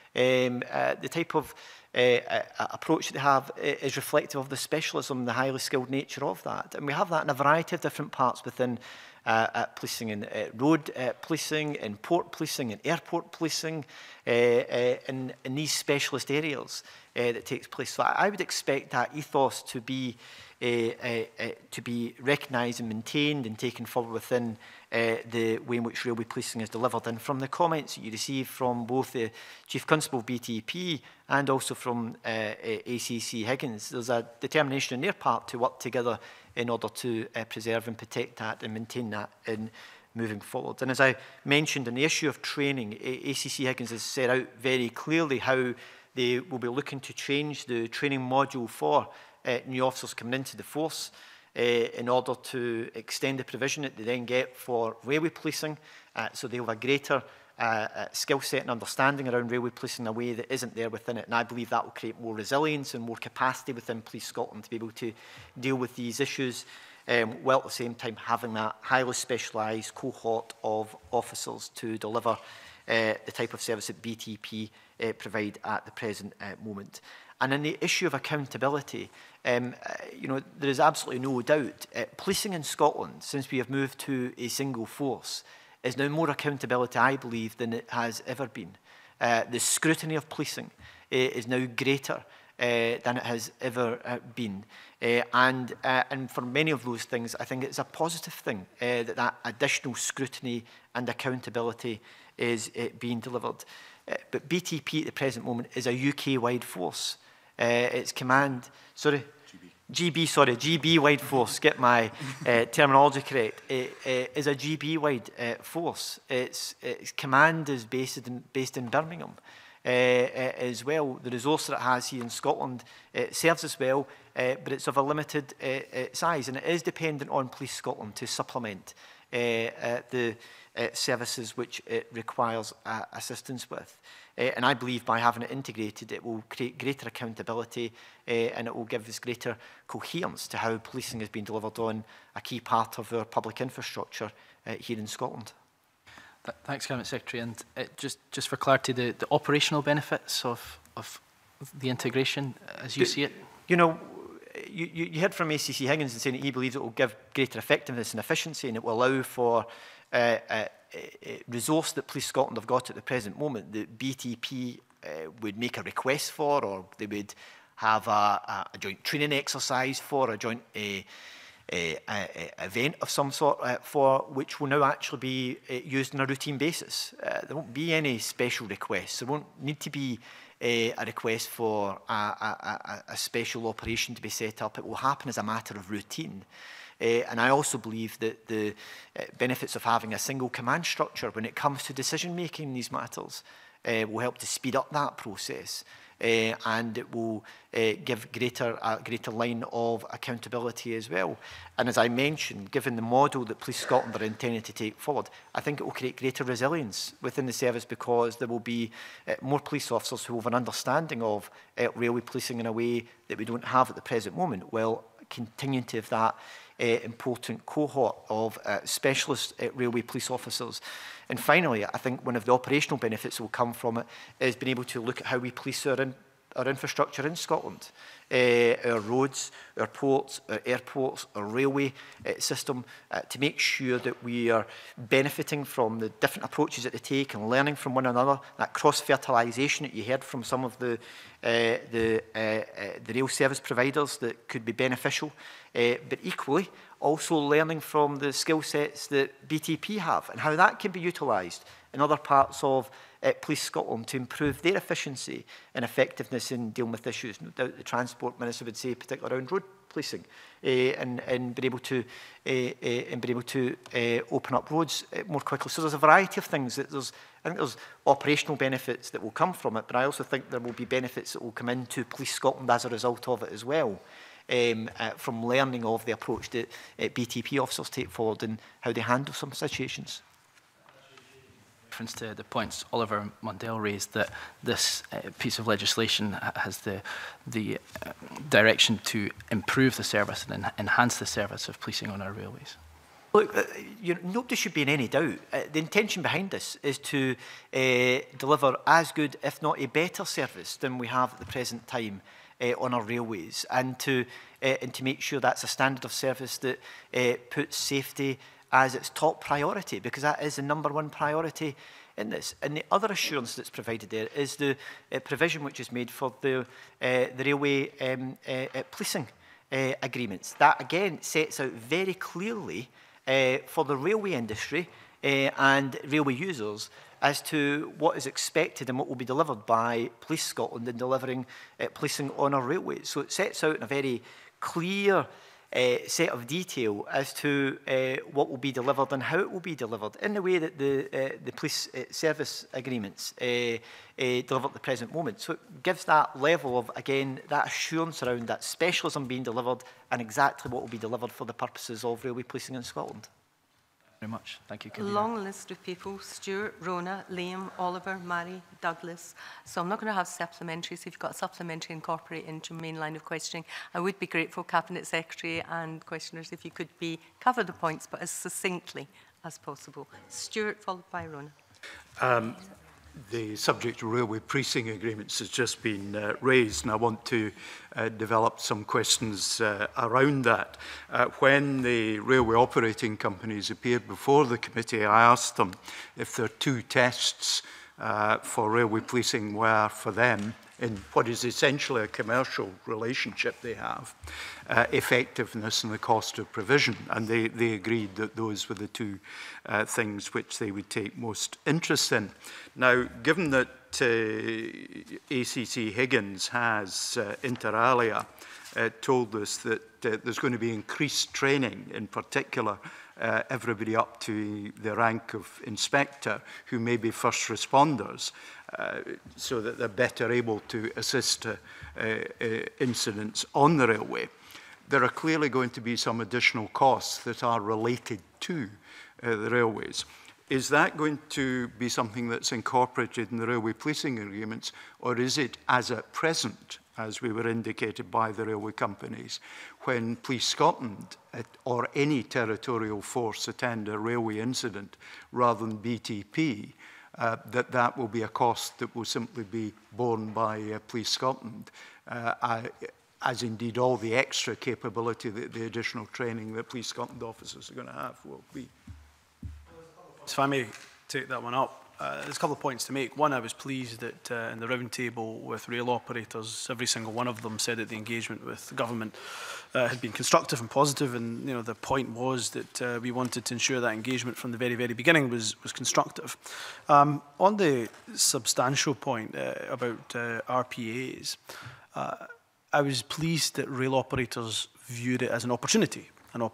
The type of approach that they have is reflective of the specialism, the highly skilled nature of that. And we have that in a variety of different parts within policing, in road policing, in port policing, in airport policing, in these specialist areas that takes place. So I would expect that ethos to be recognised and maintained and taken forward within the way in which railway policing is delivered. And from the comments that you receive from both the Chief Constable of BTP and also from ACC Higgins, there's a determination on their part to work together in order to preserve and protect that and maintain that in moving forward. And as I mentioned, in the issue of training, ACC Higgins has set out very clearly how they will be looking to change the training module for new officers coming into the force in order to extend the provision that they then get for railway policing, so they'll have a greater skill set and understanding around railway policing in a way that isn't there within it. And I believe that will create more resilience and more capacity within Police Scotland to be able to deal with these issues, while at the same time having that highly specialised cohort of officers to deliver the type of service that BTP provide at the present moment. And in the issue of accountability, you know, there is absolutely no doubt policing in Scotland, since we have moved to a single force, is now more accountability, I believe, than it has ever been. The scrutiny of policing is now greater than it has ever been. And for many of those things, I think it's a positive thing that additional scrutiny and accountability is being delivered. But BTP at the present moment is a UK-wide force. Its command, GB-wide force, get my terminology correct, is a GB-wide force. Its command is based in Birmingham as well. The resource that it has here in Scotland serves as well, but it's of a limited size, and it is dependent on Police Scotland to supplement the services which it requires assistance with. And I believe by having it integrated, it will create greater accountability and it will give us greater coherence to how policing has been delivered on a key part of our public infrastructure here in Scotland. Thanks, Cabinet Secretary. And just for clarity, the operational benefits of the integration as you see it? You know, you heard from ACC Higgins saying that he believes it will give greater effectiveness and efficiency, and it will allow for resource that Police Scotland have got at the present moment that BTP would make a request for, or they would have a joint training exercise for, a joint event of some sort for, which will now actually be used on a routine basis. There won't be any special requests. There won't need to be a request for a special operation to be set up. It will happen as a matter of routine. And I also believe that the benefits of having a single command structure when it comes to decision making in these matters will help to speed up that process. And it will give a greater line of accountability as well. And as I mentioned, given the model that Police Scotland are intending to take forward, I think it will create greater resilience within the service, because there will be more police officers who have an understanding of railway policing in a way that we don't have at the present moment, while continuing to have that important cohort of specialist railway police officers. And finally, I think one of the operational benefits that will come from it is being able to look at how we police our infrastructure in Scotland. Our roads, our ports, our airports, our railway system, to make sure that we are benefiting from the different approaches that they take and learning from one another, that cross-fertilisation that you heard from some of the rail service providers that could be beneficial, but equally also learning from the skill sets that BTP have and how that can be utilised in other parts of Police Scotland to improve their efficiency and effectiveness in dealing with issues. No doubt the Transport Minister would say, particularly around road policing, and be able to open up roads more quickly. So there's a variety of things. I think there's operational benefits that will come from it, but I also think there will be benefits that will come into Police Scotland as a result of it as well. From learning of the approach that BTP officers take forward and how they handle some situations. Reference to the points Oliver Mundell raised, that this piece of legislation has the direction to improve the service and enhance the service of policing on our railways. Look, nobody should be in any doubt. The intention behind this is to deliver as good, if not a better service than we have at the present time on our railways, and to make sure that's a standard of service that puts safety as its top priority, because that is the #1 priority in this. And the other assurance that's provided there is the provision which is made for the railway policing agreements. That again sets out very clearly for the railway industry and railway users as to what is expected and what will be delivered by Police Scotland in delivering policing on our railways. So it sets out in a very clear set of detail as to what will be delivered and how it will be delivered, in the way that the police service agreements deliver at the present moment. So it gives that level of, again, that assurance around that specialism being delivered and exactly what will be delivered for the purposes of railway policing in Scotland. Very much. Thank you, Convener. Long list of people: Stuart, Rona, Liam, Oliver, Mary, Douglas. So I'm not going to have supplementaries. If you've got a supplementary, incorporate into your main line of questioning. I would be grateful, Cabinet Secretary and questioners, if you could cover the points, but as succinctly as possible. Stuart, followed by Rona. The subject of railway policing agreements has just been raised, and I want to develop some questions around that. When the railway operating companies appeared before the committee, I asked them if their 2 tests for railway policing were for them, in what is essentially a commercial relationship they have, effectiveness and the cost of provision. And they agreed that those were the 2 things which they would take most interest in. Now, given that ACC Higgins has, inter alia, told us that there's going to be increased training, in particular, everybody up to the rank of inspector, who may be first responders, so that they're better able to assist incidents on the railway. There are clearly going to be some additional costs that are related to the railways. Is that going to be something that's incorporated in the railway policing agreements, or is it, as at present, as we were indicated by the railway companies, when Police Scotland or any territorial force attend a railway incident rather than BTP, that will be a cost that will simply be borne by Police Scotland, as indeed all the extra capability, the additional training that Police Scotland officers are going to have will be. So if I may take that one up, there's a couple of points to make. One, I was pleased that in the round table with rail operators, every single one of them said that the engagement with the government had been constructive and positive, and the point was that we wanted to ensure that engagement from the very, very beginning was constructive. On the substantial point about RPAs, I was pleased that rail operators viewed it as an opportunity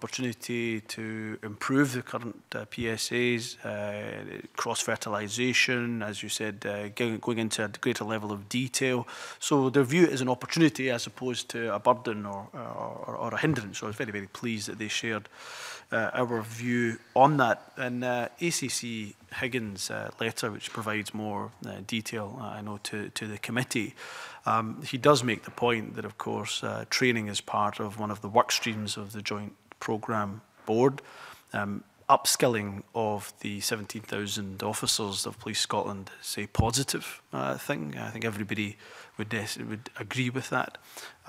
to improve the current PSAs, cross-fertilisation, as you said, going into a greater level of detail. So they view it as an opportunity as opposed to a burden or a hindrance. So I was very, very pleased that they shared our view on that. And ACC Higgins' letter, which provides more detail, I know, to the committee, he does make the point that, of course, training is part of one of the work streams of the Joint Programme Board. Upskilling of the 17,000 officers of Police Scotland is a positive thing. I think everybody would agree with that.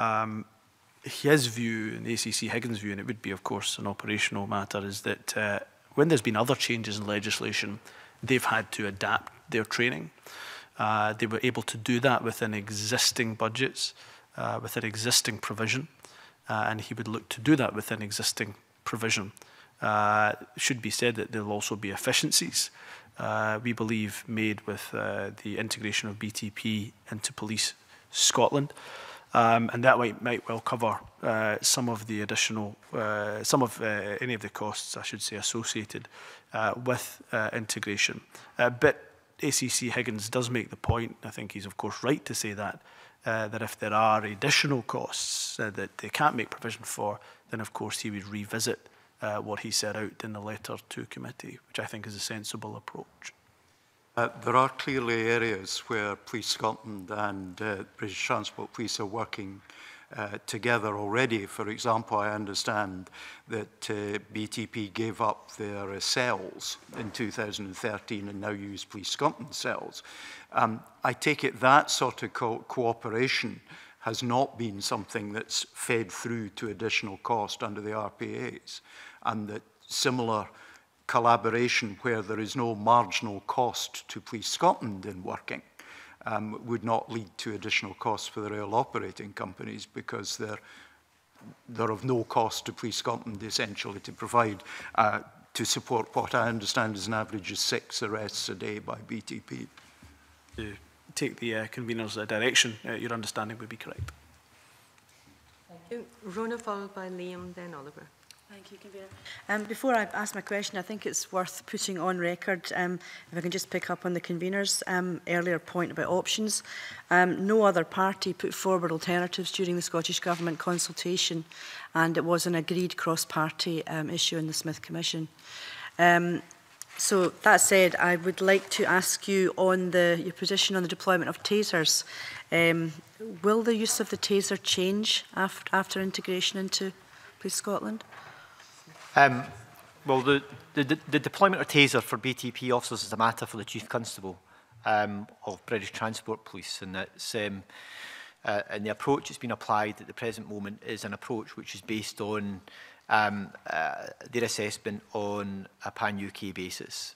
His view, and ACC Higgins' view, and it would be, of course, an operational matter, is that when there's been other changes in legislation, they've had to adapt their training. They were able to do that within existing budgets, within existing provision, and he would look to do that within existing provision. It should be said that there will also be efficiencies, we believe, made with the integration of BTP into Police Scotland. And that might well cover some of the additional, any of the costs, I should say, associated with integration. But ACC Higgins does make the point, I think he's of course right to say that, that if there are additional costs that they can't make provision for, then of course he would revisit what he set out in the letter to committee, which I think is a sensible approach. There are clearly areas where Police Scotland and British Transport Police are working together already. For example, I understand that BTP gave up their cells in 2013 and now use Police Scotland cells. I take it that sort of cooperation has not been something that's fed through to additional cost under the RPAs, and that similar collaboration where there is no marginal cost to Police Scotland in working would not lead to additional costs for the rail operating companies, because they're of no cost to Police Scotland essentially to provide to support what I understand is an average of 6 arrests a day by BTP. To take the convener's direction, your understanding would be correct. Thank you. Rona, followed by Liam, then Oliver. Thank you, Convener. Before I ask my question, I think it's worth putting on record, if I can just pick up on the convener's earlier point about options. No other party put forward alternatives during the Scottish Government consultation, and it was an agreed cross-party issue in the Smith Commission. So that said, I would like to ask you on your position on the deployment of tasers. Will the use of the taser change after integration into Police Scotland? Well, the deployment of taser for BTP officers is a matter for the Chief Constable of British Transport Police, and that's and the approach that's been applied at the present moment is an approach which is based on their assessment on a pan-UK basis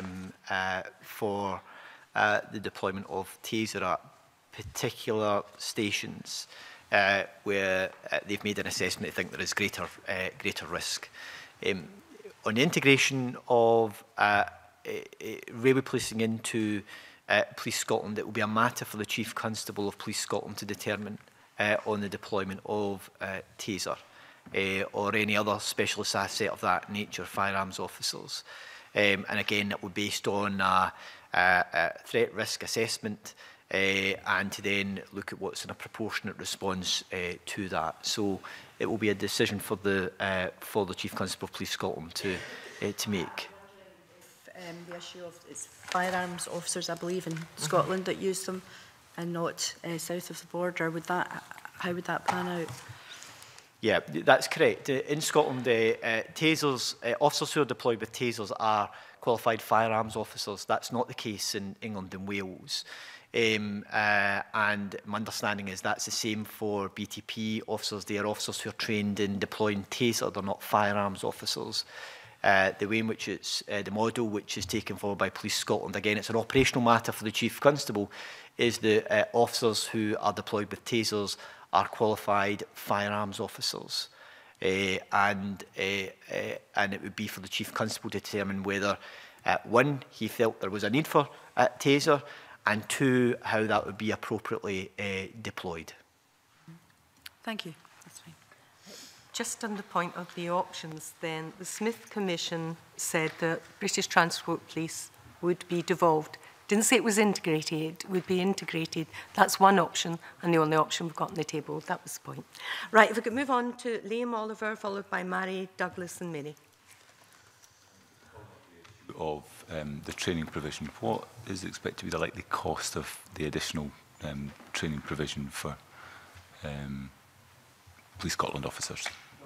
for the deployment of taser at particular stations where they've made an assessment they think there is greater risk. On the integration of railway policing into Police Scotland, it will be a matter for the Chief Constable of Police Scotland to determine on the deployment of taser or any other specialist asset of that nature, firearms officers. And again, that will be based on threat risk assessment and to then look at what's in a proportionate response to that. So it will be a decision for the Chief Constable of Police Scotland to make. The issue of it's firearms officers, I believe, in Scotland that use them, and not south of the border. How would that pan out? Yeah, that's correct. In Scotland, tasers, officers who are deployed with tasers are qualified firearms officers. That's not the case in England and Wales. And my understanding is that's the same for BTP officers. They are officers who are trained in deploying taser. They're not firearms officers. The way in which it's the model which is taken forward by Police Scotland, again, it's an operational matter for the Chief Constable, is the officers who are deployed with tasers are qualified firearms officers. And it would be for the Chief Constable to determine whether, one, he felt there was a need for taser, and two, how that would be appropriately deployed. Thank you. That's fine. Just on the point of the options then, the Smith Commission said that British Transport Police would be devolved. Didn't say it was integrated, it would be integrated. That's one option, and the only option we've got on the table. That was the point. Right, if we could move on to Liam Oliver, followed by Mary, Douglas and Mary. Of the training provision, what is expected to be the likely cost of the additional training provision for Police Scotland officers?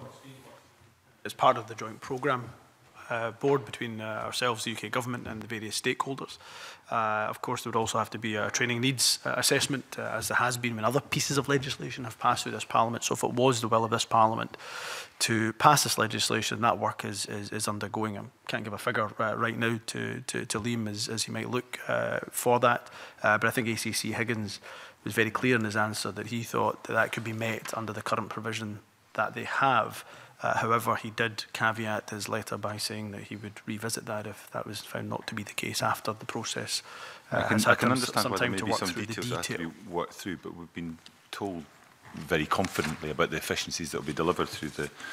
As part of the joint programme board between ourselves, the UK Government and the various stakeholders. Of course, there would also have to be a training needs assessment, as there has been when other pieces of legislation have passed through this Parliament. So if it was the will of this Parliament to pass this legislation, that work is undergoing. I can't give a figure right now to Liam as he might look for that. But I think ACC Higgins was very clear in his answer that he thought that could be met under the current provision that they have. However, he did caveat his letter by saying that he would revisit that if that was found not to be the case after the process I can understand why there may be some details that have to be worked through, but we've been told very confidently about the efficiencies that will be delivered through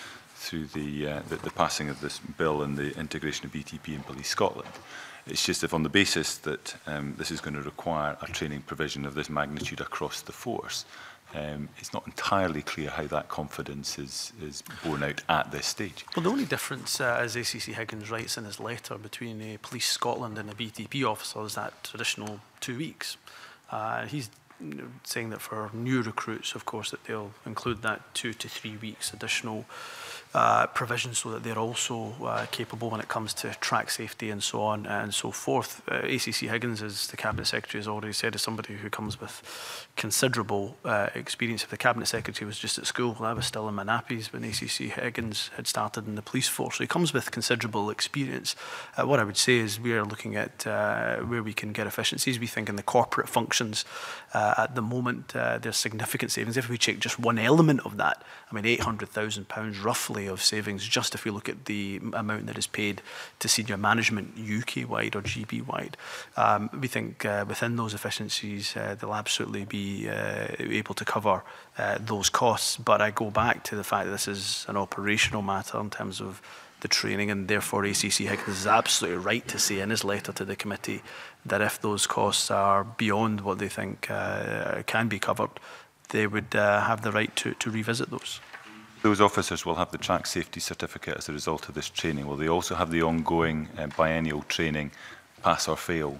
the passing of this bill and the integration of BTP and Police Scotland. It's just if on the basis that this is going to require a training provision of this magnitude across the force, it's not entirely clear how that confidence is borne out at this stage. Well, the only difference, as ACC Higgins writes in his letter, between a Police Scotland and a BTP officer is that traditional 2 weeks. He's saying that for new recruits, of course, that they'll include that 2 to 3 weeks additional provision so that they're also capable when it comes to track safety and so on and so forth. ACC Higgins, as the Cabinet Secretary has already said, is somebody who comes with considerable experience. If the Cabinet Secretary was just at school, well, I was still in my nappies when ACC Higgins had started in the police force. So he comes with considerable experience. What I would say is we are looking at where we can get efficiencies. We think in the corporate functions at the moment there's significant savings. If we check just one element of that, I mean £800,000 roughly of savings, just if we look at the amount that is paid to senior management UK-wide or GB-wide. We think within those efficiencies they'll absolutely be able to cover those costs. But I go back to the fact that this is an operational matter in terms of the training, and therefore ACC Higgins is absolutely right to say in his letter to the committee that if those costs are beyond what they think can be covered, they would have the right to revisit those. Those officers will have the track safety certificate as a result of this training. Will they also have the ongoing biennial training, pass or fail,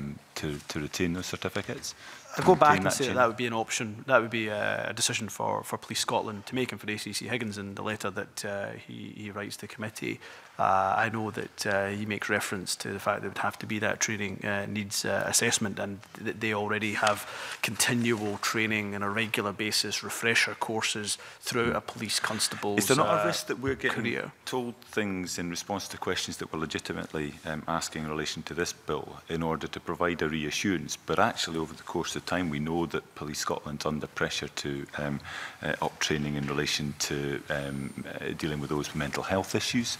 to retain those certificates? I go back and say that would be an option. That would be a decision for Police Scotland to make, and for ACC Higgins in the letter that he writes to committee. I know that he makes reference to the fact that there would have to be that training needs assessment, and that they already have continual training on a regular basis, refresher courses throughout a police constable's Is there not a risk that we're getting career? told things in response to questions that we're legitimately asking in relation to this bill in order to provide a reassurance, but actually over the course of time we know that Police Scotland's under pressure to up training in relation to dealing with those mental health issues.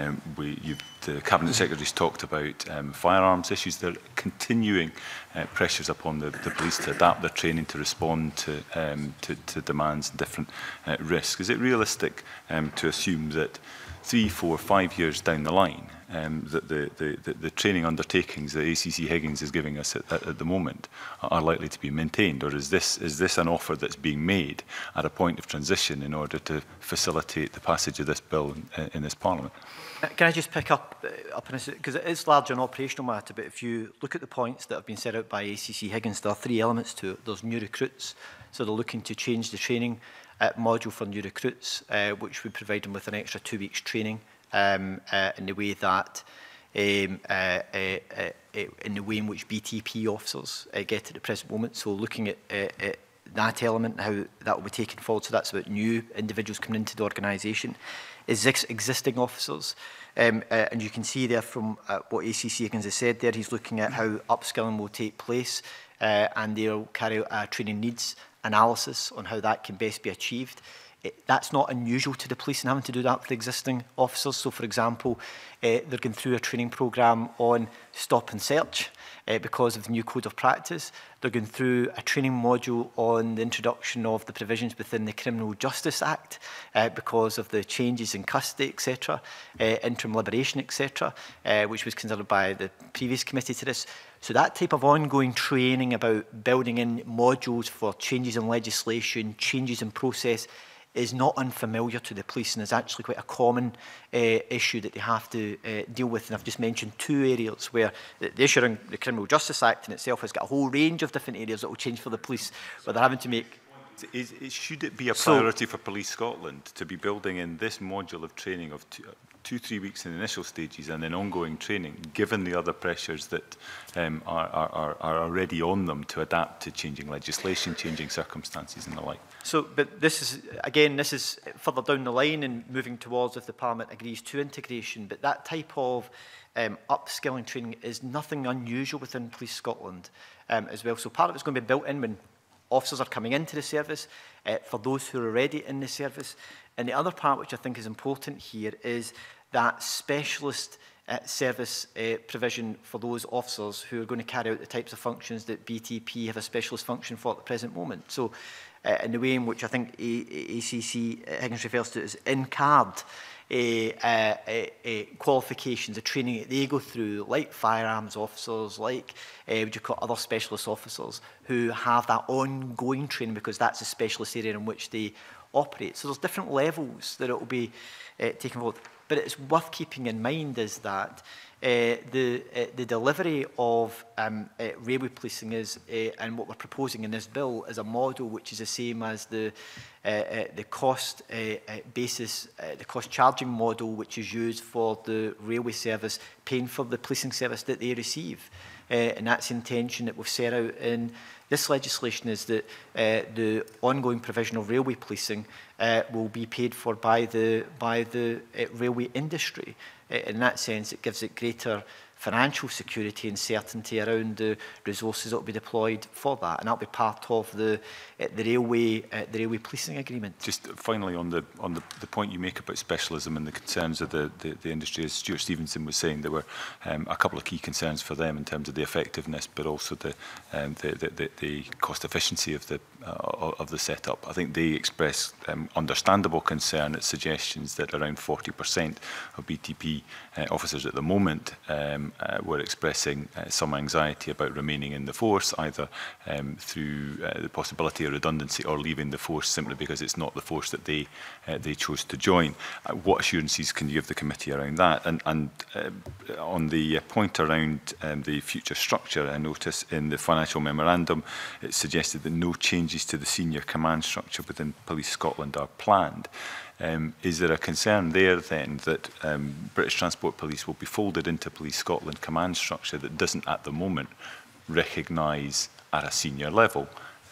The Cabinet Secretary's talked about firearms issues. There are continuing pressures upon the police to adapt their training to respond to demands and different risks. Is it realistic to assume that 3, 4, 5 years down the line that the training undertakings that ACC Higgins is giving us at the moment are likely to be maintained, or is this an offer that's being made at a point of transition in order to facilitate the passage of this bill in this Parliament? Can I just pick up on this, because it is largely an operational matter, but if you look at the points that have been set out by ACC Higgins, there are 3 elements to it. There's new recruits, so they're looking to change the training module for new recruits, which would provide them with an extra 2 weeks training in the way that in the way in which BTP officers get at the present moment. So looking at that element, how that will be taken forward. So that's about new individuals coming into the organisation. Existing officers, and you can see there from what ACC Higgins has said there, he's looking at how upskilling will take place, and they'll carry out a training needs analysis on how that can best be achieved. That's not unusual to the police and having to do that for existing officers. So, for example, they're going through a training programme on stop and search because of the new code of practice. They're going through a training module on the introduction of the provisions within the Criminal Justice Act because of the changes in custody, etc., interim liberation, etc., which was considered by the previous committee to this. So that type of ongoing training about building in modules for changes in legislation, changes in process, is not unfamiliar to the police and is actually quite a common issue that they have to deal with. And I've just mentioned two areas where the issue around the Criminal Justice Act in itself has got a whole range of different areas that will change for the police, where they're having to make... Should it be a priority for Police Scotland to be building in this module of training of 2-3 weeks in the initial stages and then ongoing training, given the other pressures that are already on them to adapt to changing legislation, changing circumstances and the like? So, but this is, again, this is further down the line and moving towards if the Parliament agrees to integration, but that type of upskilling training is nothing unusual within Police Scotland as well. So part of it's going to be built in when officers are coming into the service, for those who are already in the service. And the other part, which I think is important here, is that specialist service provision for those officers who are going to carry out the types of functions that BTP have a specialist function for at the present moment. So in the way in which I think ACC Higgins refers to it as in-card qualifications, the training that they go through, like firearms officers, like would you call other specialist officers who have that ongoing training because that's a specialist area in which they operate. So there's different levels that it will be taken forward. But it's worth keeping in mind is that the delivery of railway policing is, and what we're proposing in this bill, is a model which is the same as the cost basis, the cost charging model which is used for the railway service, paying for the policing service that they receive. And that's the intention that we've set out in this legislation, is that the ongoing provision of railway policing will be paid for by the railway industry. In that sense, it gives it greater financial security and certainty around the resources that will be deployed for that, and that'll be part of the railway policing agreement. Just finally on the point you make about specialism and the concerns of the industry, as Stuart Stevenson was saying, there were a couple of key concerns for them in terms of the effectiveness, but also the cost efficiency of the setup. I think they expressed understandable concern at suggestions that around 40% of BTP officers at the moment were expressing some anxiety about remaining in the force, either through the possibility of redundancy or leaving the force simply because it's not the force that they chose to join. What assurances can you give the committee around that? And on the point around the future structure, I notice in the financial memorandum it suggested that no changes to the senior command structure within Police Scotland are planned. Is there a concern there then that British Transport Police will be folded into Police Scotland command structure that doesn't at the moment recognise at a senior level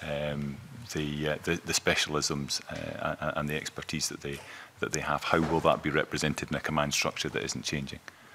the specialisms and the expertise that they have? How will that be represented in a command structure that isn't changing?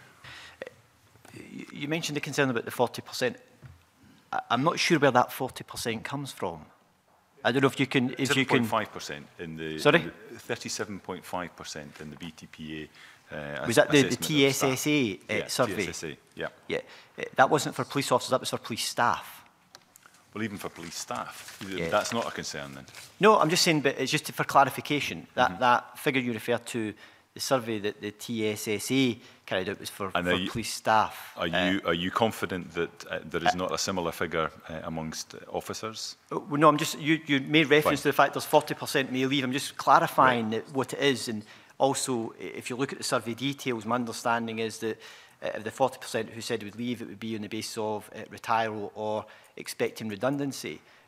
You mentioned the concern about the 40%. I'm not sure where that 40% comes from. I don't know if you can... 37.5% in the... Sorry? 37.5% in the BTPA. Was that the TSSA survey? TSSA, yeah. Yeah. That wasn't for police officers, that was for police staff. Well, even for police staff, that's not a concern then? No, I'm just saying, but it's just for clarification. That figure you referred to, the survey that the TSSA carried out, was for police staff. Are you confident that there is not a similar figure amongst officers? Well, no, I'm just, you made reference to the fact there's 40% may leave. I'm just clarifying what it is. And also, if you look at the survey details, my understanding is that of the 40% who said would leave, it would be on the basis of retiral or expecting redundancy.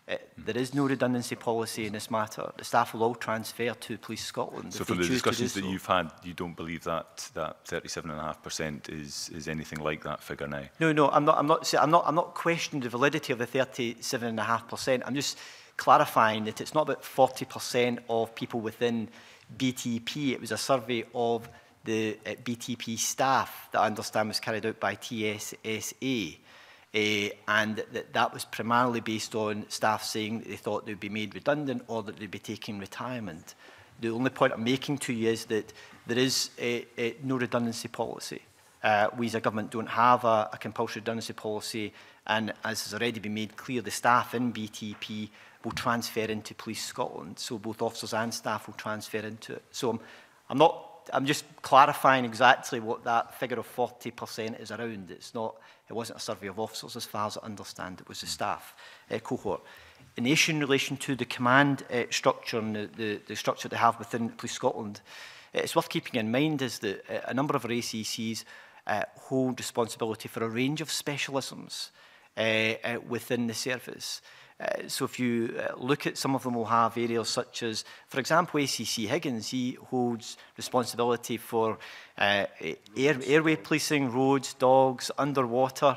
There is no redundancy policy in this matter. The staff will all transfer to Police Scotland. So from the discussions that you've had, you don't believe that 37.5% is anything like that figure now? No, I'm not questioning the validity of the 37.5%. I'm just clarifying that it's not about 40% of people within BTP. It was a survey of the BTP staff that I understand was carried out by TSSA. And that was primarily based on staff saying that they thought they would be made redundant or that they'd be taking retirement. The only point I'm making to you is that there is no redundancy policy. We as a government don't have a compulsory redundancy policy, and as has already been made clear, the staff in BTP will transfer into Police Scotland, so both officers and staff will transfer into it. So I'm just clarifying exactly what that figure of 40% is around. It wasn't a survey of officers, as far as I understand. It was the staff cohort. In relation to the command structure and the structure they have within Police Scotland, it's worth keeping in mind is that a number of our ACCs hold responsibility for a range of specialisms within the service. So if you look at some of them, will have areas such as, for example, ACC Higgins. He holds responsibility for airway policing, roads, dogs, underwater,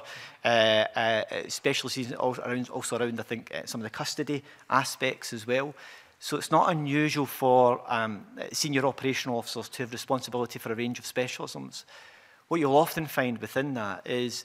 specialists also around, I think, some of the custody aspects as well. So it's not unusual for senior operational officers to have responsibility for a range of specialisms. What you'll often find within that is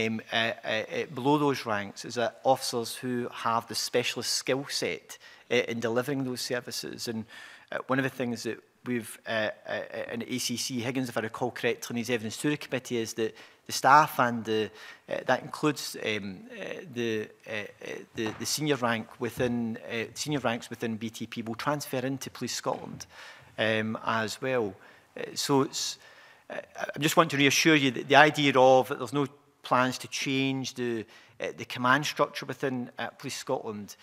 below those ranks is that officers who have the specialist skill set in delivering those services. And one of the things that we've, in ACC Higgins, if I recall correctly, in his evidence to the committee, is that the staff and that includes the senior rank within senior ranks within BTP will transfer into Police Scotland as well. So it's, I just want to reassure you that the idea of that there's no plans to change the command structure within Police Scotland,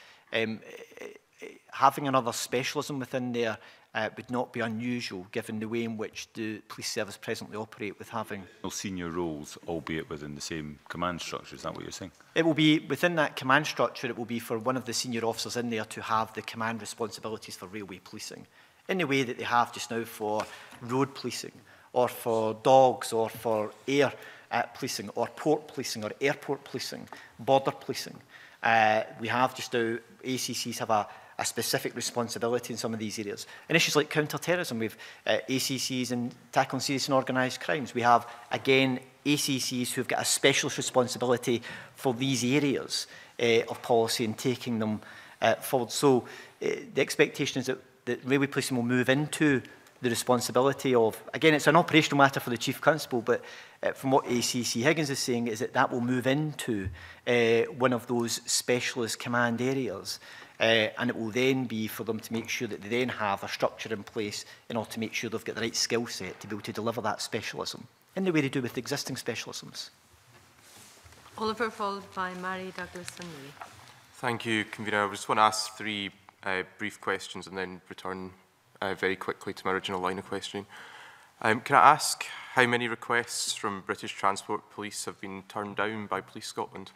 having another specialism within there would not be unusual, given the way in which the police service presently operate with having senior roles, albeit within the same command structure. Is that what you're saying? It will be within that command structure. It will be for one of the senior officers in there to have the command responsibilities for railway policing, in the way that they have just now for road policing, or for dogs, or for air policing, or port policing, or airport policing, border policing. We have just now, ACCs have a specific responsibility in some of these areas. In issues like counter-terrorism, we have ACCs in tackling serious and organised crimes. We have, again, ACCs who have got a specialist responsibility for these areas of policy and taking them forward. So the expectation is that railway policing will move into the responsibility of, again, it's an operational matter for the Chief Constable, but from what ACC Higgins is saying is that will move into one of those specialist command areas, and it will then be for them to make sure that they then have a structure in place in order to make sure they've got the right skill set to be able to deliver that specialism in the way they do with existing specialisms. Oliver, followed by Mary, Douglas and Lee. Thank you, Convener. I just want to ask three brief questions and then return very quickly to my original line of questioning. Can I ask how many requests from British Transport Police have been turned down by Police Scotland?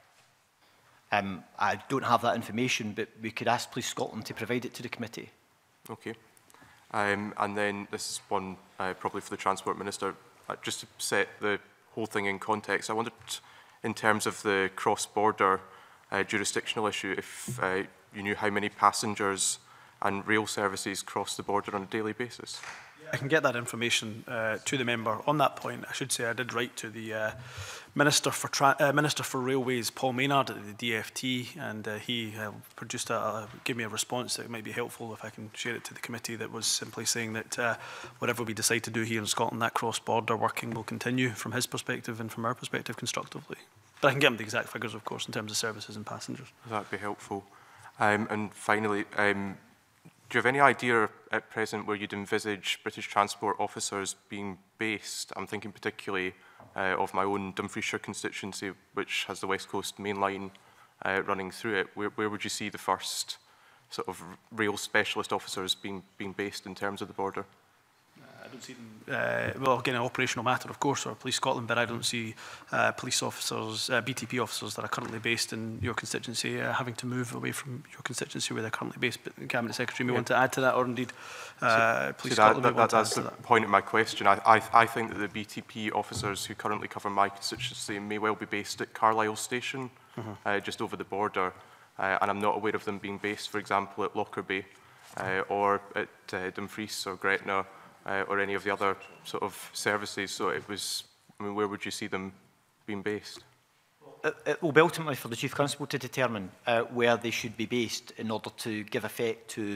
I don't have that information, but we could ask Police Scotland to provide it to the committee. Okay. And then this is one probably for the Transport Minister. Just to set the whole thing in context, I wondered, in terms of the cross-border jurisdictional issue, if you knew how many passengers and rail services cross the border on a daily basis? I can get that information to the member. On that point, I should say I did write to the Minister for Railways, Paul Maynard, at the DFT, and he produced gave me a response that might be helpful if I can share it to the committee, that was simply saying that whatever we decide to do here in Scotland, that cross-border working will continue from his perspective and from our perspective constructively. But I can get him the exact figures, of course, in terms of services and passengers. That would be helpful. And finally, do you have any idea at present where you'd envisage British Transport officers being based? I'm thinking particularly of my own Dumfriesshire constituency, which has the West Coast Main Line running through it. Where would you see the first sort of rail specialist officers being based in terms of the border? I don't see them, well, again, an operational matter, of course, or Police Scotland, but I don't see police officers, BTP officers that are currently based in your constituency having to move away from your constituency where they're currently based. But the Cabinet Secretary may want to add to that, or indeed Police Scotland may want to add to that. That's the point of my question. I think that the BTP officers who currently cover my constituency may well be based at Carlisle Station, just over the border, and I'm not aware of them being based, for example, at Lockerbie, or at Dumfries or Gretna, or any of the other sort of services. So it was, I mean, where would you see them being based? It will be ultimately for the Chief Constable to determine where they should be based in order to give effect to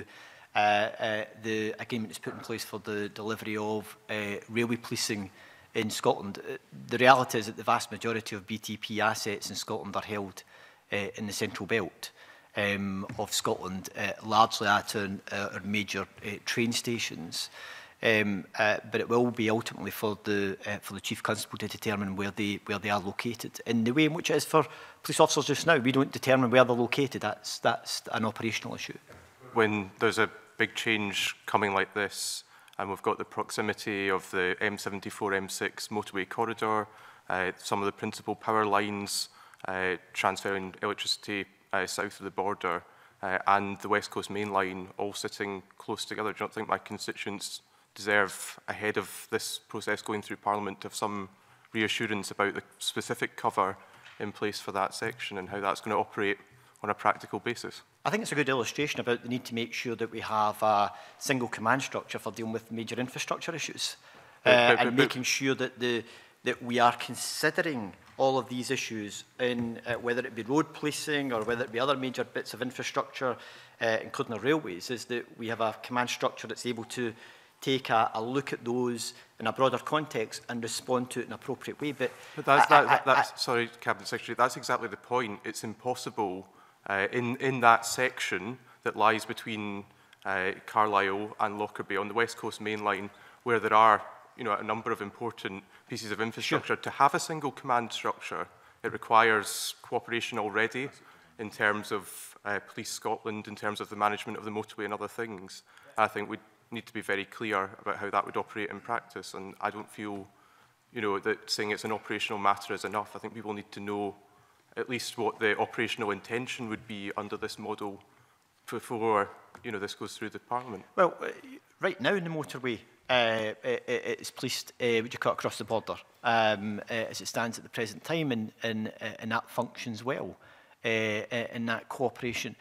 the agreement that's put in place for the delivery of railway policing in Scotland. The reality is that the vast majority of BTP assets in Scotland are held in the Central Belt of Scotland, largely at our major train stations. But it will be ultimately for the Chief Constable to determine where they are located. In the way in which it is for police officers just now, we don't determine where they're located. That's an operational issue. When there's a big change coming like this, and we've got the proximity of the M74, M6 motorway corridor, some of the principal power lines transferring electricity south of the border, and the West Coast Main Line all sitting close together. Do you not think my constituents deserve, ahead of this process going through Parliament, to have some reassurance about the specific cover in place for that section and how that's going to operate on a practical basis? I think it's a good illustration about the need to make sure that we have a single command structure for dealing with major infrastructure issues, and making sure that that we are considering all of these issues in whether it be road policing or whether it be other major bits of infrastructure, including the railways, is that we have a command structure that's able to take a look at those in a broader context and respond to it in an appropriate way. But that's sorry, Cabinet Secretary, that's exactly the point. It's impossible in that section that lies between Carlisle and Lockerbie on the West Coast Main Line, where there are a number of important pieces of infrastructure. Sure. To have a single command structure, it requires cooperation already in terms of Police Scotland, in terms of the management of the motorway and other things. I think we need to be very clear about how that would operate in practice, and I don't feel that saying it's an operational matter is enough. I think people need to know at least what the operational intention would be under this model before this goes through the Parliament. Well, right now in the motorway, it's policed would you cut across the border as it stands at the present time, and that functions well in that cooperation.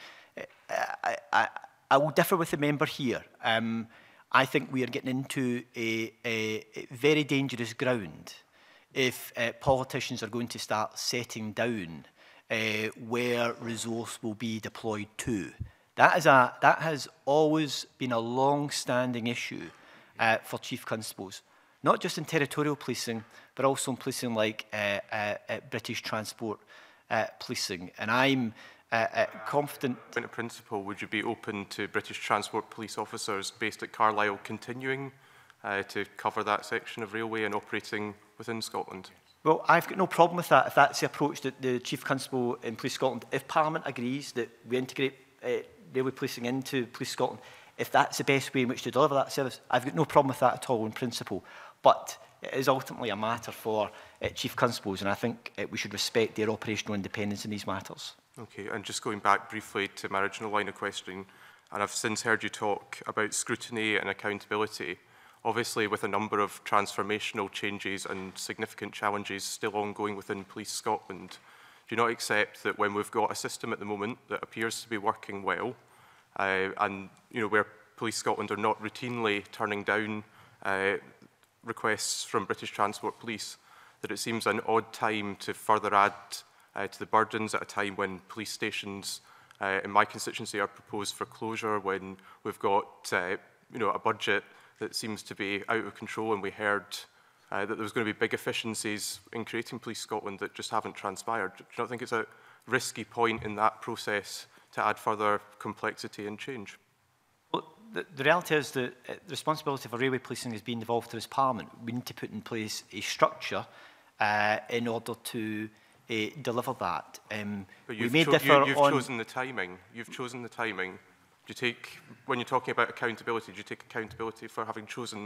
I will differ with the member here. I think we are getting into a very dangerous ground if politicians are going to start setting down where resource will be deployed to. That has always been a long-standing issue for Chief Constables, not just in territorial policing, but also in policing like British Transport policing. And I'm confident. In principle, would you be open to British Transport police officers based at Carlisle continuing to cover that section of railway and operating within Scotland? Well, I've got no problem with that if that's the approach that the Chief Constable in Police Scotland, if Parliament agrees that we integrate railway policing into Police Scotland, if that's the best way in which to deliver that service, I've got no problem with that at all in principle. But it is ultimately a matter for Chief Constables, and I think we should respect their operational independence in these matters. Okay, and just going back briefly to my original line of questioning, and I've since heard you talk about scrutiny and accountability. Obviously, with a number of transformational changes and significant challenges still ongoing within Police Scotland, do you not accept that when we've got a system at the moment that appears to be working well, and where Police Scotland are not routinely turning down requests from British Transport Police, that it seems an odd time to further add to the burdens at a time when police stations in my constituency are proposed for closure, when we've got a budget that seems to be out of control, and we heard that there was going to be big efficiencies in creating Police Scotland that just haven't transpired. Do you not think it's a risky point in that process to add further complexity and change? Well, the reality is that the responsibility for railway policing is being devolved to this Parliament. We need to put in place a structure in order to deliver that. But you've chosen the timing. You've chosen the timing. Do you take, when you're talking about accountability, do you take accountability for having chosen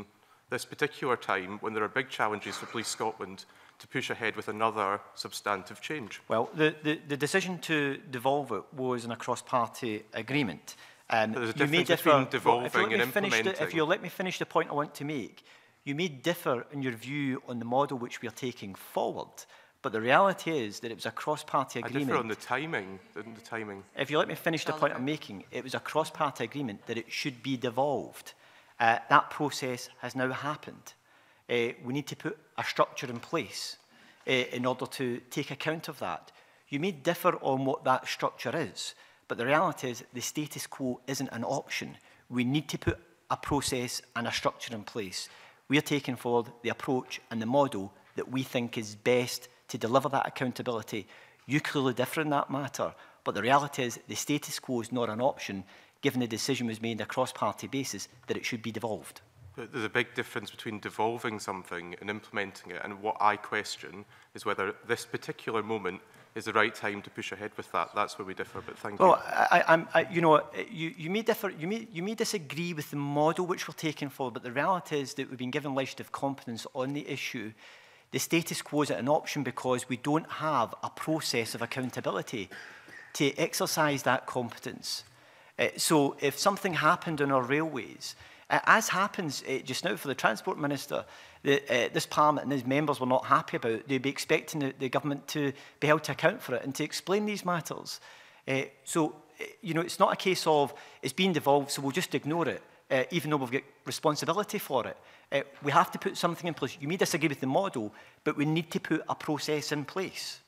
this particular time when there are big challenges for Police Scotland to push ahead with another substantive change? Well, the decision to devolve it was in a cross-party agreement. There's a difference between devolving and implementing. If you'll let me finish the point I want to make, you may differ in your view on the model which we are taking forward, but the reality is that it was a cross-party agreement. I differ on the timing. If you let me finish the point I'm making, it was a cross-party agreement that it should be devolved. That process has now happened. We need to put a structure in place in order to take account of that. You may differ on what that structure is, but the reality is the status quo isn't an option. We need to put a process and a structure in place. We are taking forward the approach and the model that we think is best to deliver that accountability. You clearly differ in that matter, but the reality is the status quo is not an option, given the decision was made on a cross-party basis that it should be devolved. But there's a big difference between devolving something and implementing it, and what I question is whether this particular moment is the right time to push ahead with that. That's where we differ, but thank you. Well, you know, you may differ, you may disagree with the model which we're taking forward, but the reality is that we've been given legislative competence on the issue. The status quo is an option because we don't have a process of accountability to exercise that competence. So if something happened on our railways, as happens just now for the Transport Minister, this Parliament and his members were not happy about, they'd be expecting the government to be held to account for it and to explain these matters. So, you know, it's not a case of it's being devolved, so we'll just ignore it, even though we've got responsibility for it. We have to put something in place. You may disagree with the model, but we need to put a process in place.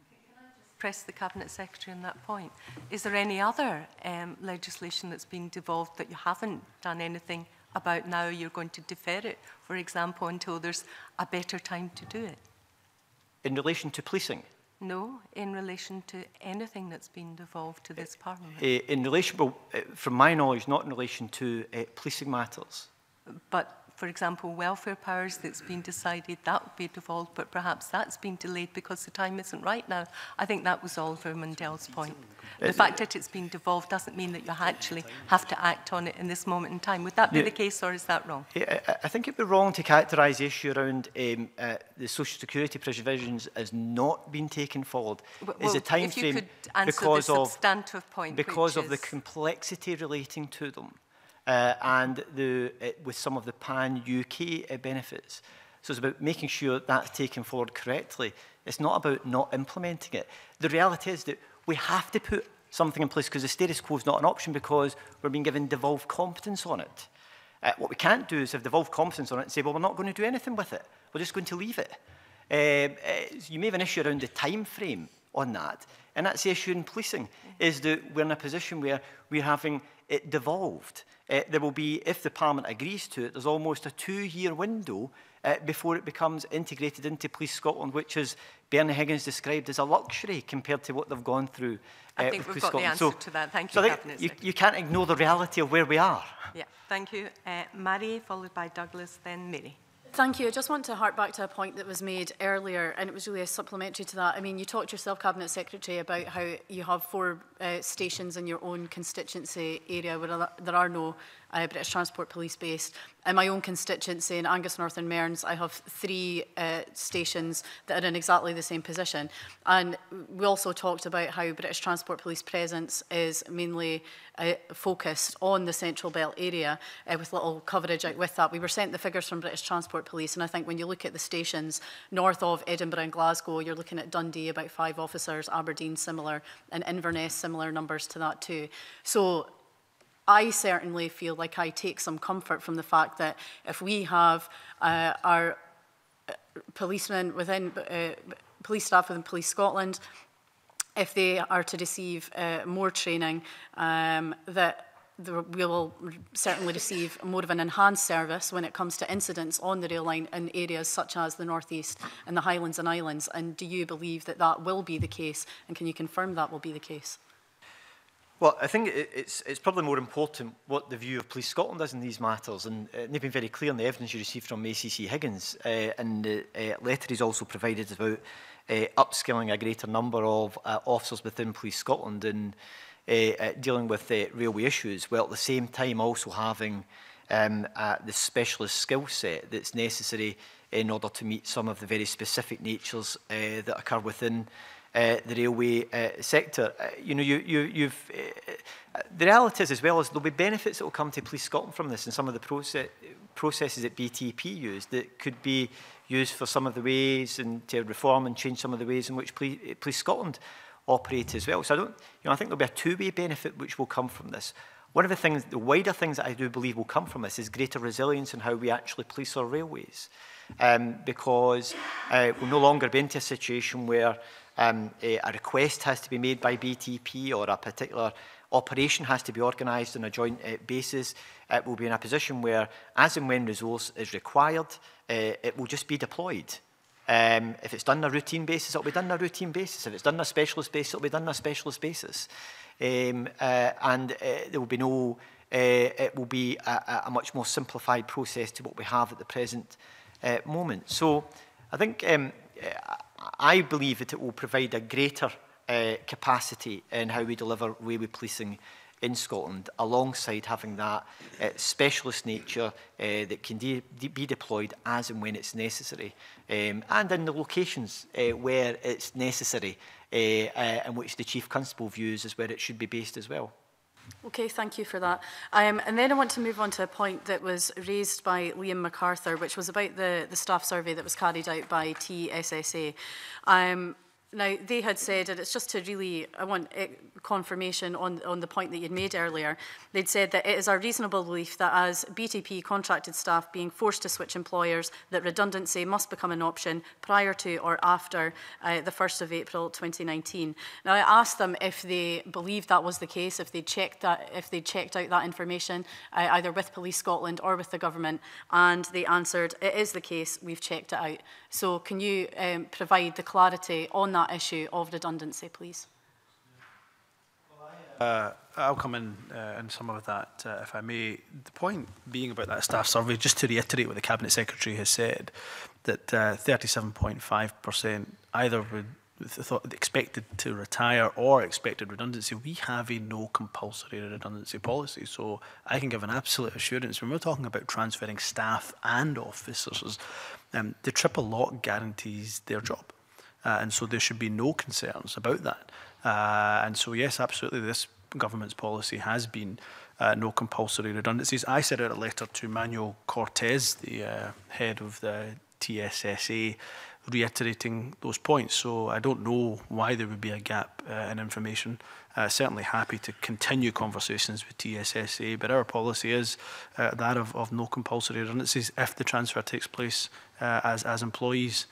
Press the Cabinet Secretary on that point. Is there any other legislation that's been devolved that you haven't done anything about now? You're going to defer it, for example, until there's a better time to do it? In relation to policing? No, in relation to anything that's been devolved to this Parliament. In relation, well, from my knowledge, not in relation to policing matters. But, for example, welfare powers that's been decided, that would be devolved, but perhaps that's been delayed because the time isn't right now. I think that was Oliver Mundell's point. The fact that it's been devolved doesn't mean that you actually have to act on it in this moment in time. Would that be the case, or is that wrong? I think it would be wrong to characterise the issue around the social security provisions as not being taken forward. Is the time frame because of the complexity relating to them. And with some of the pan-UK benefits. So it's about making sure that's taken forward correctly. It's not about not implementing it. The reality is that we have to put something in place because the status quo is not an option because we're being given devolved competence on it. What we can't do is have devolved competence on it and say, well, we're not going to do anything with it. We're just going to leave it. You may have an issue around the time frame on that. And that's the issue in policing, is that we're in a position where we're having it devolved. There will be, if the Parliament agrees to it, there's almost a 2-year window before it becomes integrated into Police Scotland, which is Bernie Higgins described as a luxury compared to what they've gone through. I think we've got the answer to that. Thank you, Cabinet Secretary. You can't ignore the reality of where we are. Yeah, thank you. Mary, followed by Douglas, then Mary. Thank you. I just want to hark back to a point that was made earlier, and it was really a supplementary to that. I mean, you talked yourself, Cabinet Secretary, about how you have 4 stations in your own constituency area where there are no British Transport Police based. In my own constituency in Angus North and Mearns, I have 3 stations that are in exactly the same position. And we also talked about how British Transport Police presence is mainly focused on the Central Belt area with little coverage out with that. We were sent the figures from British Transport Police, and I think when you look at the stations north of Edinburgh and Glasgow, you're looking at Dundee, about 5 officers, Aberdeen similar, and Inverness similar numbers to that too. So I certainly feel like I take some comfort from the fact that if we have our policemen within, police staff within Police Scotland, if they are to receive more training, that we will certainly receive more of an enhanced service when it comes to incidents on the rail line in areas such as the North East and the Highlands and Islands. And do you believe that that will be the case? And can you confirm that will be the case? Well, I think it's probably more important what the view of Police Scotland is in these matters, and they've been very clear in the evidence you received from ACC Higgins, and the letter he's also provided about upskilling a greater number of officers within Police Scotland and dealing with railway issues, while at the same time also having the specialist skill set that's necessary in order to meet some of the very specific natures that occur within the railway sector. You know, the reality is as well as there'll be benefits that will come to Police Scotland from this, and some of the processes that BTP use that could be used for some of the ways and to reform and change some of the ways in which Police Scotland operate as well. So I think there'll be a two-way benefit which will come from this. One of the things, the wider things that I do believe will come from this is greater resilience in how we actually police our railways. Because we'll no longer be into a situation where a request has to be made by BTP or a particular operation has to be organised on a joint basis. It will be in a position where, as and when resource is required, it will just be deployed. If it's done on a routine basis, it'll be done on a routine basis. If it's done on a specialist basis, it'll be done on a specialist basis. And there will be no, it will be a much more simplified process to what we have at the present moment. So I think I believe that it will provide a greater capacity in how we deliver railway policing in Scotland, alongside having that specialist nature that can be deployed as and when it's necessary, and in the locations where it's necessary, and which the Chief Constable views as where it should be based as well. Okay, thank you for that. And then I want to move on to a point that was raised by Liam MacArthur, which was about the staff survey that was carried out by TSSA. Now, they had said, and it's just to really, I want confirmation on the point that you'd made earlier, they'd said that it is our reasonable belief that as BTP contracted staff being forced to switch employers, that redundancy must become an option prior to or after the 1st of April 2019. Now, I asked them if they believed that was the case, if they checked out that information, either with Police Scotland or with the government, and they answered, it is the case, we've checked it out. So can you provide the clarity on that issue of redundancy, please? I'll come in some of that, if I may. The point being about that staff survey, just to reiterate what the Cabinet Secretary has said, that 37.5% either would expected to retire or expected redundancy. We have a no compulsory redundancy policy, so I can give an absolute assurance when we're talking about transferring staff and officers, the triple lock guarantees their job. And so there should be no concerns about that. And so, yes, absolutely, this government's policy has been no compulsory redundancies. I sent out a letter to Manuel Cortez, the head of the TSSA, reiterating those points. So I don't know why there would be a gap in information. Certainly happy to continue conversations with TSSA, but our policy is that of no compulsory redundancies if the transfer takes place as employees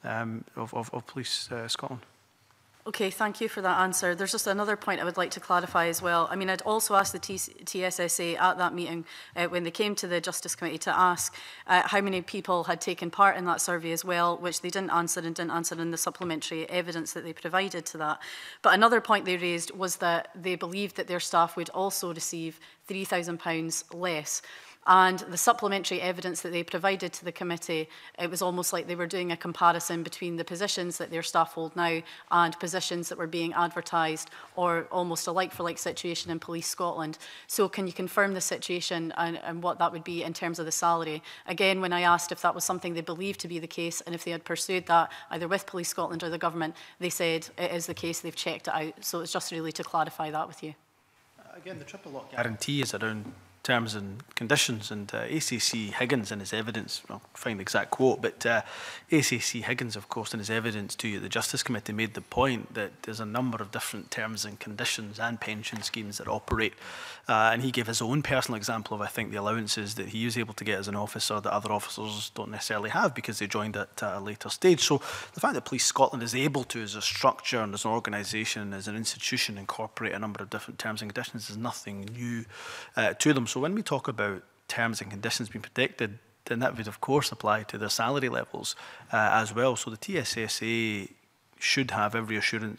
of Police Scotland. Okay, thank you for that answer. There's just another point I would like to clarify as well. I mean, I'd also asked the TSSA at that meeting when they came to the Justice Committee to ask how many people had taken part in that survey as well, which they didn't answer and didn't answer in the supplementary evidence that they provided to that. But another point they raised was that they believed that their staff would also receive £3,000 less. And the supplementary evidence that they provided to the committee, it was almost like they were doing a comparison between the positions that their staff hold now and positions that were being advertised, or almost a like-for-like situation in Police Scotland. So can you confirm the situation and what that would be in terms of the salary? Again, when I asked if that was something they believed to be the case and if they had pursued that either with Police Scotland or the government, they said it is the case, they've checked it out. So it's just really to clarify that with you. Again, the triple lock guarantee is around terms and conditions, and ACC Higgins in his evidence, I'll find the exact quote, but ACC Higgins, of course, in his evidence to you, the Justice Committee made the point that there's a number of different terms and conditions and pension schemes that operate, and he gave his own personal example of, I think, the allowances that he was able to get as an officer that other officers don't necessarily have because they joined at a later stage. So the fact that Police Scotland is able to, as a structure and as an organisation, as an institution, incorporate a number of different terms and conditions is nothing new to them. So when we talk about terms and conditions being protected, then that would of course apply to their salary levels as well. So the TSSA should have every assurance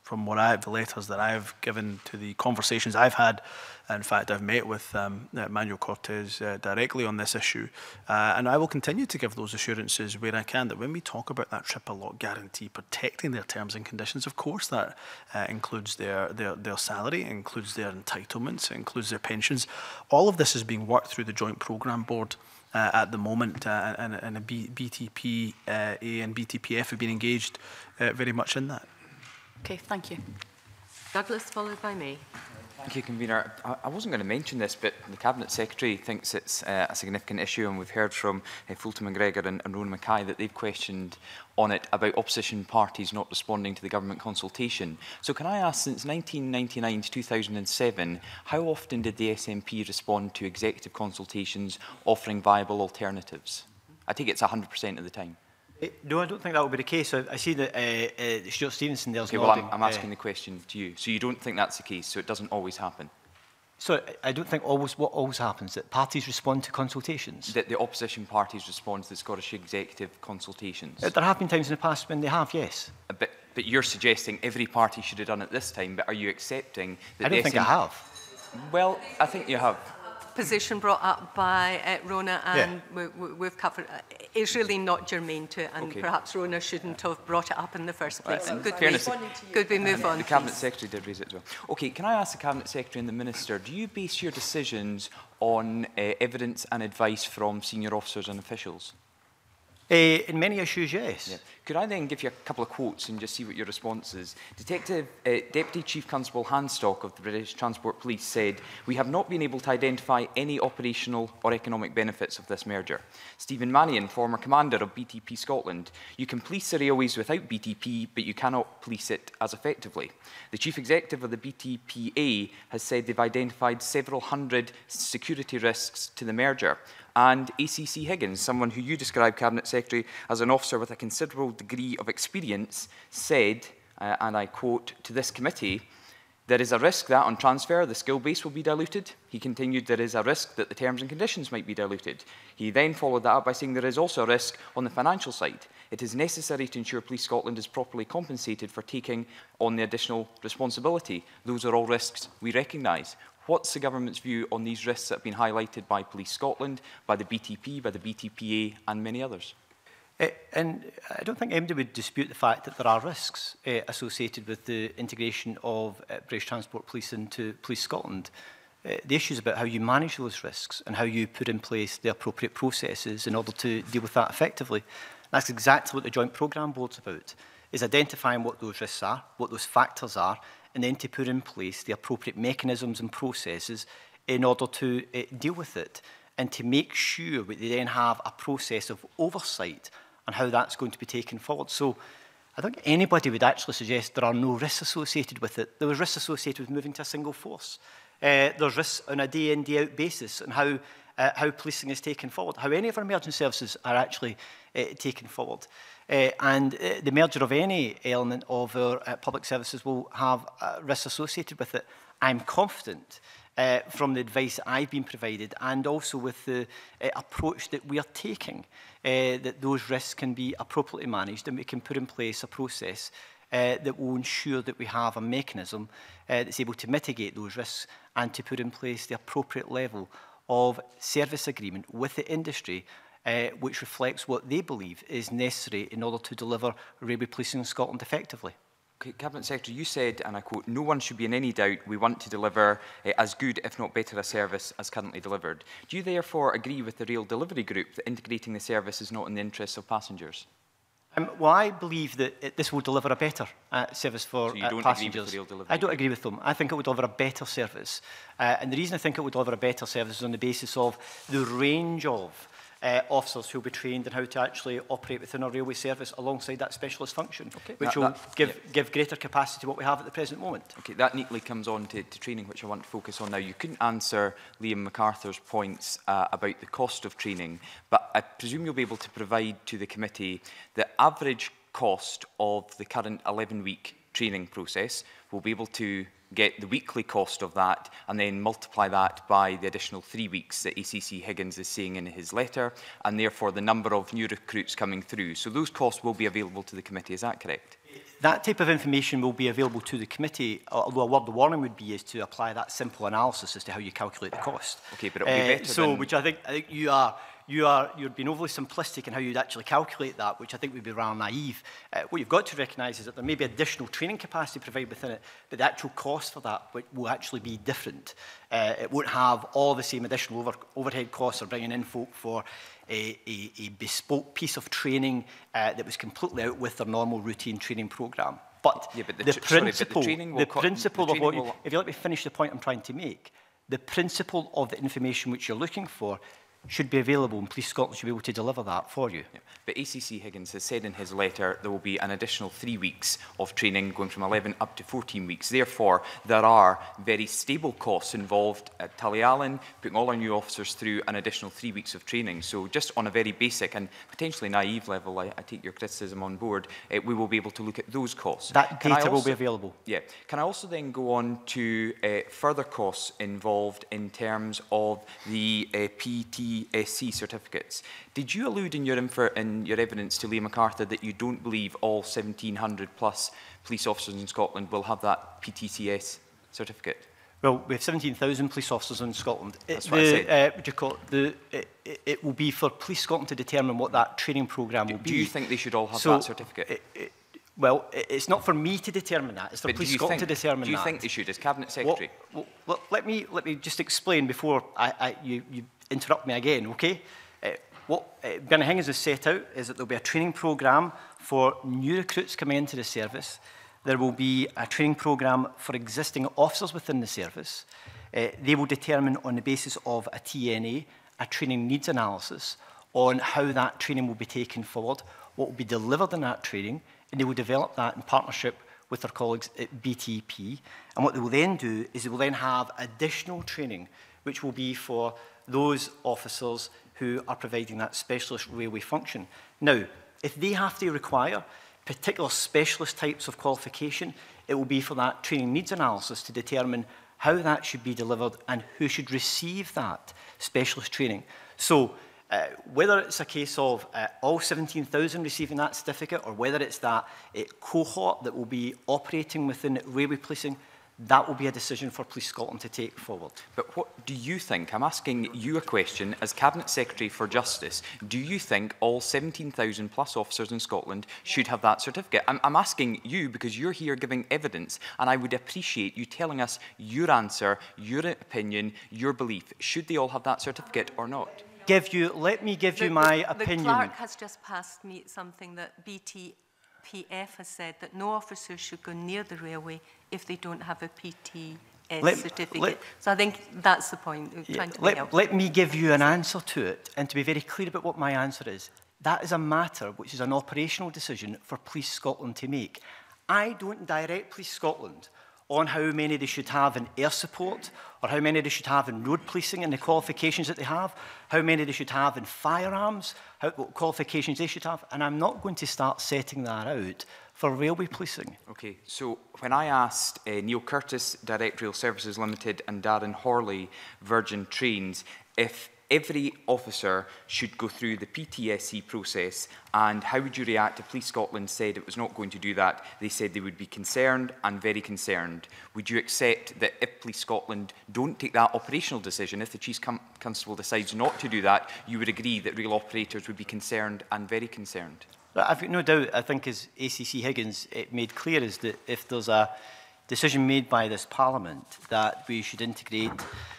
from the letters that I've given to the conversations I've had. In fact, I've met with Manuel Cortez directly on this issue, and I will continue to give those assurances where I can, that when we talk about that triple lock guarantee protecting their terms and conditions, of course that includes their salary, includes their entitlements, includes their pensions. All of this is being worked through the Joint Programme Board at the moment, and a BTPA and BTPF have been engaged very much in that. Okay, thank you. Douglas, followed by me. Thank you, Convener. I wasn't going to mention this, but the Cabinet Secretary thinks it's a significant issue, and we've heard from Fulton McGregor and Rona Mackay that they've questioned on it about opposition parties not responding to the government consultation. So can I ask, since 1999 to 2007, how often did the SNP respond to executive consultations offering viable alternatives? I think it's 100% of the time. No, I don't think that will be the case. I see that Stuart Stevenson there's okay, nodding. Well, I'm asking the question to you. So you don't think that's the case, so it doesn't always happen? So I don't think what always happens, that parties respond to consultations. That the opposition parties respond to the Scottish Executive consultations? There have been times in the past when they have, yes. But you're suggesting every party should have done it this time, but are you accepting that I don't think I have. Well, I think you have. Position brought up by Rona, and we've covered. It's really not germane to it, and perhaps Rona shouldn't have brought it up in the first place. Could we move on? The Cabinet Secretary did raise it as well. Okay, can I ask the Cabinet Secretary and the Minister, do you base your decisions on evidence and advice from senior officers and officials? In many issues, yes. Yeah. Could I then give you a couple of quotes and just see what your response is? Deputy Chief Constable Handstock of the British Transport Police said, "We have not been able to identify any operational or economic benefits of this merger." Stephen Mannion, former commander of BTP Scotland, "You can police the railways without BTP, but you cannot police it as effectively." The Chief Executive of the BTPA has said they've identified several hundred security risks to the merger. And ACC Higgins, someone who you describe, Cabinet Secretary, as an officer with a considerable degree of experience, said, and I quote, to this committee, "There is a risk that on transfer the skill base will be diluted." He continued, "There is a risk that the terms and conditions might be diluted." He then followed that up by saying there is also a risk on the financial side. "It is necessary to ensure Police Scotland is properly compensated for taking on the additional responsibility. Those are all risks we recognise." What's the Government's view on these risks that have been highlighted by Police Scotland, by the BTP, by the BTPA and many others? And I don't think anybody would dispute the fact that there are risks associated with the integration of British Transport Police into Police Scotland. The issue is about how you manage those risks and how you put in place the appropriate processes in order to deal with that effectively. That's exactly what the Joint Programme Board's about, is identifying what those risks are, what those factors are, and then to put in place the appropriate mechanisms and processes in order to deal with it, and to make sure that they then have a process of oversight on how that's going to be taken forward. So I don't think anybody would actually suggest there are no risks associated with it. There was risks associated with moving to a single force. There's risks on a day-in, day-out basis on how policing is taken forward, how any of our emergency services are actually taken forward. And the merger of any element of our public services will have risks associated with it. I'm confident from the advice I've been provided, and also with the approach that we are taking, that those risks can be appropriately managed, and we can put in place a process that will ensure that we have a mechanism that's able to mitigate those risks and to put in place the appropriate level of service agreement with the industry, which reflects what they believe is necessary in order to deliver railway policing in Scotland effectively. Okay, Cabinet Secretary, you said, and I quote, "No one should be in any doubt we want to deliver as good, if not better, a service as currently delivered." Do you therefore agree with the Rail Delivery Group that integrating the service is not in the interests of passengers? Well, I believe that this will deliver a better service for so you don't passengers. Agree with the Rail Delivery I don't agree with them. I think it will deliver a better service. And the reason I think it will deliver a better service is on the basis of the range of officers who will be trained in how to actually operate within our railway service alongside that specialist function, which will give greater capacity to what we have at the present moment. Okay, that neatly comes on to training, which I want to focus on now. You couldn't answer Liam MacArthur's points about the cost of training, but I presume you'll be able to provide to the committee the average cost of the current 11-week training process. We'll be able to get the weekly cost of that, and then multiply that by the additional 3 weeks that ACC Higgins is saying in his letter, and therefore the number of new recruits coming through. So those costs will be available to the committee, is that correct? That type of information will be available to the committee, although a word of warning would be is to apply that simple analysis as to how you calculate the cost. Okay, but it'll be better than... Which I think you're being overly simplistic in how you'd actually calculate that, which I think would be rather naive. What you've got to recognise is that there may be additional training capacity provided within it, but the actual cost for that will actually be different. It won't have all the same additional overhead costs of bringing in folk for a bespoke piece of training that was completely out with their normal routine training programme. But, yeah, but the principle of what you, if you let me finish the point I'm trying to make, the principle of the information which you're looking for should be available, and Police Scotland should be able to deliver that for you. Yeah. But ACC Higgins has said in his letter there will be an additional 3 weeks of training going from 11 up to 14 weeks. Therefore, there are very stable costs involved at Tullyallen, putting all our new officers through an additional 3 weeks of training. So just on a very basic and potentially naive level, I take your criticism on board, we will be able to look at those costs. That data will be available. Yeah. Can I also then go on to further costs involved in terms of the PTSC certificates? Did you allude in your evidence to Liam MacArthur that you don't believe all 1,700 plus police officers in Scotland will have that PTCS certificate? Well, we have 17,000 police officers in Scotland. That's what I said. It will be for Police Scotland to determine what that training programme will be. Do you think they should all have that certificate? Well, it's not for me to determine that. It's for Police Scotland to determine that. Do you think they should, as Cabinet Secretary? Well, let me just explain before you interrupt me again, okay? What Bernard Higgins has set out is that there will be a training programme for new recruits coming into the service. There will be a training programme for existing officers within the service. They will determine on the basis of a TNA, a training needs analysis, on how that training will be taken forward, what will be delivered in that training, and they will develop that in partnership with their colleagues at BTP. And what they will then do is they will then have additional training, which will be for those officers who are providing that specialist railway function. Now, if they have to require particular specialist types of qualification, it will be for that training needs analysis to determine how that should be delivered and who should receive that specialist training. So, whether it's a case of all 17,000 receiving that certificate, or whether it's that cohort that will be operating within railway policing, that will be a decision for Police Scotland to take forward. But what do you think? I'm asking you a question as Cabinet Secretary for Justice. Do you think all 17,000 plus officers in Scotland should have that certificate? I'm asking you because you're here giving evidence, and I would appreciate you telling us your answer, your opinion, your belief. Should they all have that certificate or not? Let me give you my opinion. The clerk has just passed me something that BTPF has said, that no officers should go near the railway if they don't have a PTS certificate. So I think that's the point. Let me give you an answer to it, and to be very clear about what my answer is. That is a matter which is an operational decision for Police Scotland to make. I don't direct Police Scotland on how many they should have in air support, or how many they should have in road policing and the qualifications that they have, how many they should have in firearms, what qualifications they should have, and I'm not going to start setting that out for railway policing. Okay, so when I asked Neil Curtis, Directorate Services Limited, and Darren Horley, Virgin Trains, if every officer should go through the PTSC process, and how would you react if Police Scotland said it was not going to do that? They said they would be concerned and very concerned. Would you accept that if Police Scotland don't take that operational decision, if the Chief Constable decides not to do that, you would agree that rail operators would be concerned and very concerned? I've got no doubt, I think as ACC Higgins made clear, is that if there's a decision made by this Parliament that we should integrate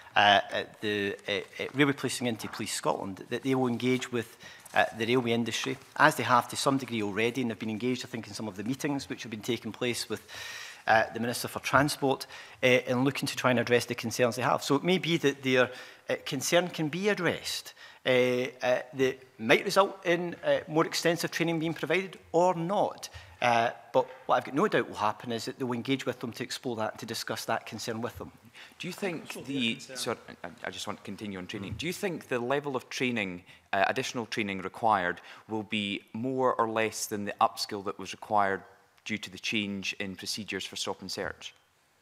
the railway policing into Police Scotland, that they will engage with the railway industry, as they have to some degree already, and they've been engaged, I think, in some of the meetings which have been taking place with the Minister for Transport, in looking to try and address the concerns they have. So it may be that their concern can be addressed, that might result in more extensive training being provided or not. But what I've got no doubt will happen is that they will engage with them to explore that, to discuss that concern with them. Do you think the... Sorry, I just want to continue on training. Do you think the level of training, additional training required, will be more or less than the upskill that was required due to the change in procedures for stop and search?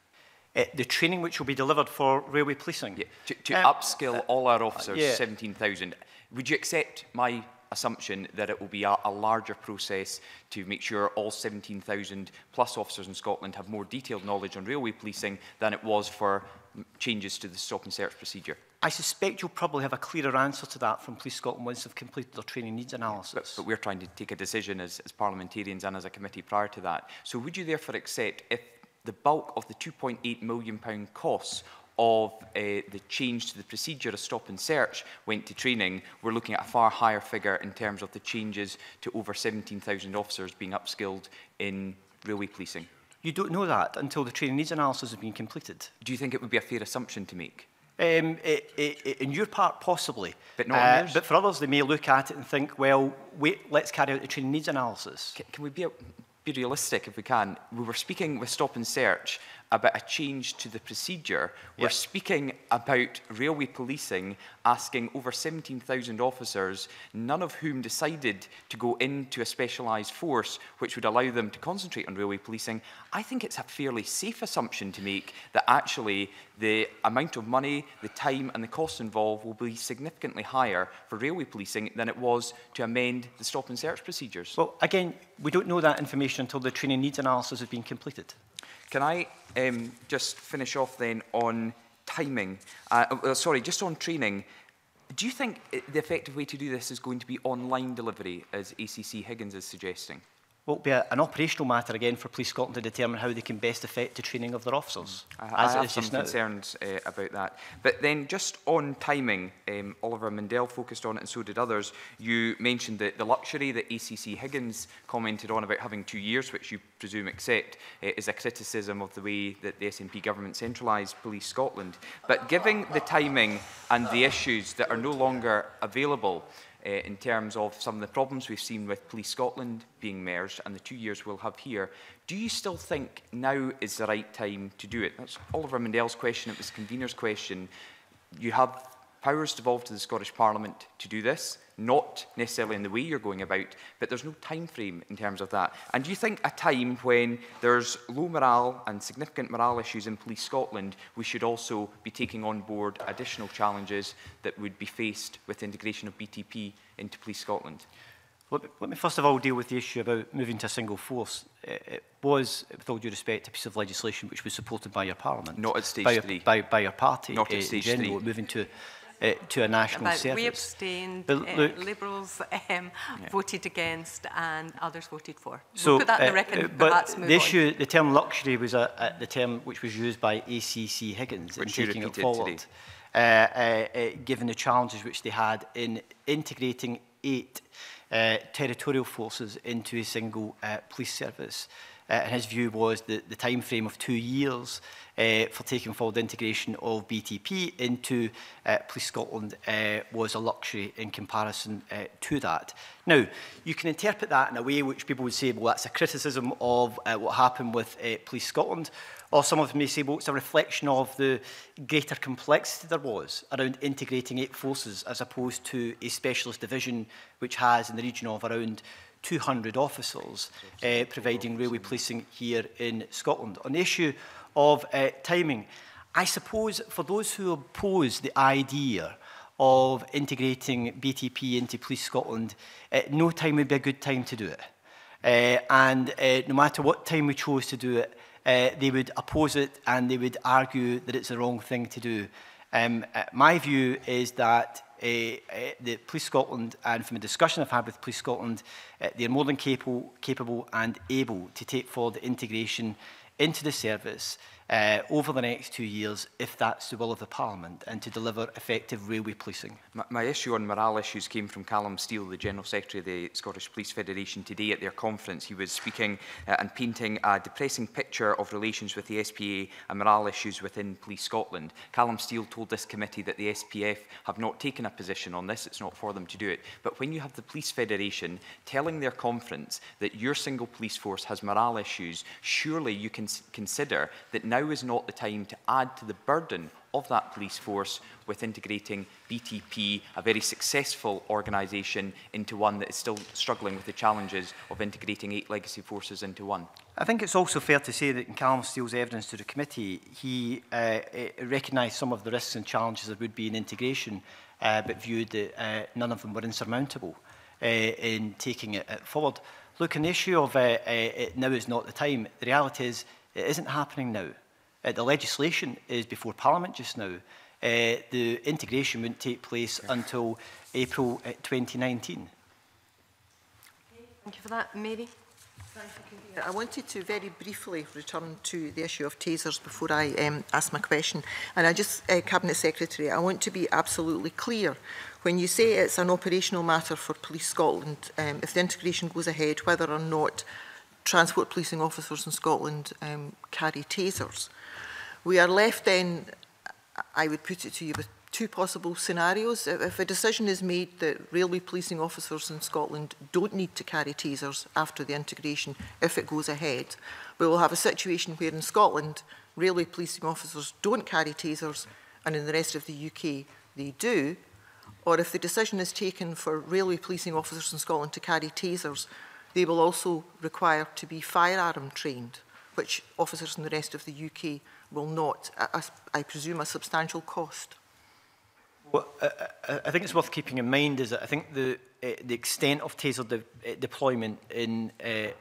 The training which will be delivered for railway policing. Yeah. To upskill all our officers, yeah. 17,000. Would you accept my assumption that it will be a larger process to make sure all 17,000 plus officers in Scotland have more detailed knowledge on railway policing than it was for changes to the stop and search procedure? I suspect you'll probably have a clearer answer to that from Police Scotland once they've completed their training needs analysis. But we're trying to take a decision as parliamentarians and as a committee prior to that. So would you therefore accept if the bulk of the £2.8 million costs of the change to the procedure of stop and search went to training, we're looking at a far higher figure in terms of the changes to over 17,000 officers being upskilled in railway policing? You don't know that until the training needs analysis has been completed. Do you think it would be a fair assumption to make? In your part, possibly. But not in yours? But for others, they may look at it and think, well, wait, let's carry out the training needs analysis. Can we be realistic if we can? We were speaking with Stop and Search about a change to the procedure. We're speaking about railway policing asking over 17,000 officers, none of whom decided to go into a specialised force which would allow them to concentrate on railway policing. I think it's a fairly safe assumption to make that actually the amount of money, the time and the costs involved will be significantly higher for railway policing than it was to amend the stop and search procedures. Well, again, we don't know that information until the training needs analysis has been completed. Can I just finish off then on timing? Sorry, just on training. Do you think the effective way to do this is going to be online delivery, as ACC Higgins is suggesting? Well, it'll be an operational matter again for Police Scotland to determine how they can best affect the training of their officers. I have some concerns about that. But then just on timing, Oliver Mundell focused on it and so did others. You mentioned the luxury that ACC Higgins commented on about having 2 years, which you presume accept, is a criticism of the way that the SNP government centralised Police Scotland. But given the timing and the issues that are no longer available, in terms of some of the problems we've seen with Police Scotland being merged and the 2 years we'll have here, do you still think now is the right time to do it? That's Oliver Mundell's question, it was the convener's question. You have powers devolved to the Scottish Parliament to do this, not necessarily in the way you're going about, but there's no time frame in terms of that. And do you think a time when there's low morale and significant morale issues in Police Scotland, we should also be taking on board additional challenges that would be faced with the integration of BTP into Police Scotland? Let me first of all deal with the issue about moving to a single force. It was, with all due respect, a piece of legislation which was supported by your Parliament. Not at stage 3. By your party. Not at stage 3. Moving to a national service. We abstained, Liberals voted against and others voted for. So, we'll put that in the record, perhaps move the issue, the term luxury was the term which was used by ACC Higgins in taking it forward, given the challenges which they had in integrating 8 territorial forces into a single police service. And his view was that the time frame of 2 years for taking forward integration of BTP into Police Scotland was a luxury in comparison to that. Now, you can interpret that in a way which people would say, well, that's a criticism of what happened with Police Scotland, or some of them may say, well, it's a reflection of the greater complexity there was around integrating 8 forces as opposed to a specialist division which has in the region of around 200 officers providing railway policing here in Scotland. On the issue of timing, I suppose for those who oppose the idea of integrating BTP into Police Scotland, no time would be a good time to do it. And no matter what time we chose to do it, they would oppose it and they would argue that it's the wrong thing to do. My view is that the Police Scotland, and from a discussion I've had with Police Scotland, they're more than capable and able to take forward the integration into the service over the next 2 years, if that's the will of the Parliament, and to deliver effective railway policing. My issue on morale issues came from Callum Steele, the General Secretary of the Scottish Police Federation, today at their conference. He was speaking and painting a depressing picture of relations with the SPA and morale issues within Police Scotland. Callum Steele told this committee that the SPF have not taken a position on this, it's not for them to do it. But when you have the Police Federation telling their conference that your single police force has morale issues, surely you can consider that now now is not the time to add to the burden of that police force with integrating BTP, a very successful organisation, into one that is still struggling with the challenges of integrating 8 legacy forces into one? I think it's also fair to say that in Callum Steele's evidence to the committee, he recognised some of the risks and challenges there would be in integration, but viewed that none of them were insurmountable in taking it forward. Look, on the issue of now is not the time, the reality is it isn't happening now. The legislation is before Parliament just now. The integration wouldn't take place until April 2019. Thank you for that. Mary? I wanted to very briefly return to the issue of tasers before I ask my question. And I just, Cabinet Secretary, I want to be absolutely clear. When you say it's an operational matter for Police Scotland, if the integration goes ahead, whether or not transport policing officers in Scotland carry tasers, we are left then, I would put it to you, with two possible scenarios. If a decision is made that railway policing officers in Scotland don't need to carry tasers after the integration, if it goes ahead, we will have a situation where in Scotland, railway policing officers don't carry tasers, and in the rest of the UK, they do. Or if the decision is taken for railway policing officers in Scotland to carry tasers, they will also require to be firearm trained, which officers in the rest of the UK will not, I presume, a substantial cost. Well, I think it's worth keeping in mind is that I think the extent of taser deployment in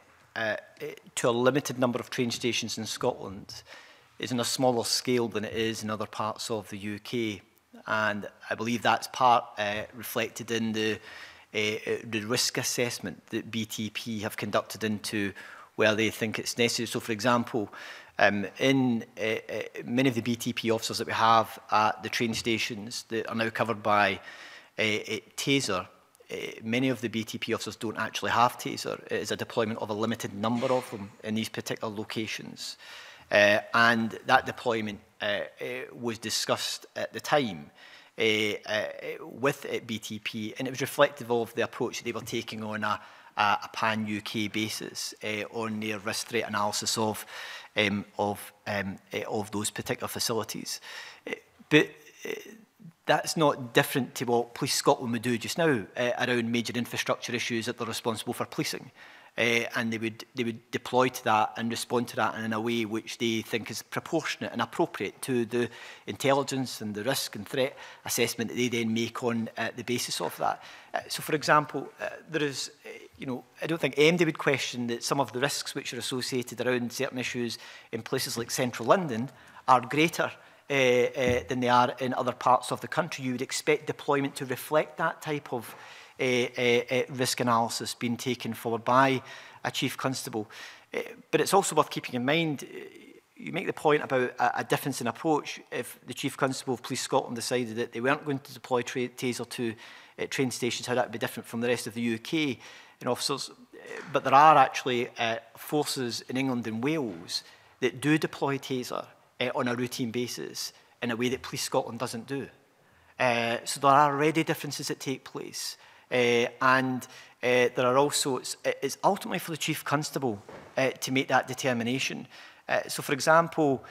to a limited number of train stations in Scotland is on a smaller scale than it is in other parts of the UK, and I believe that's part reflected in the risk assessment that BTP have conducted into where they think it's necessary. So, for example, in many of the BTP officers that we have at the train stations that are now covered by taser, many of the BTP officers don't actually have taser. It is a deployment of a limited number of them in these particular locations. And that deployment was discussed at the time with BTP, and it was reflective of the approach that they were taking on a pan-UK basis on their risk threat analysis of those particular facilities. But that's not different to what Police Scotland would do just now around major infrastructure issues that they're responsible for policing. And they would deploy to that and respond to that in a way which they think is proportionate and appropriate to the intelligence and the risk and threat assessment that they then make on the basis of that. So, for example, there is, I don't think MD would question that some of the risks which are associated around certain issues in places like central London are greater than they are in other parts of the country. You would expect deployment to reflect that type of risk analysis being taken forward by a Chief Constable. But it's also worth keeping in mind, you make the point about a difference in approach. If the Chief Constable of Police Scotland decided that they weren't going to deploy taser to train stations, how that would be different from the rest of the UK in officers. But there are actually forces in England and Wales that do deploy taser on a routine basis in a way that Police Scotland doesn't do. So there are already differences that take place. And there are also, it's ultimately for the Chief Constable to make that determination. So, for example,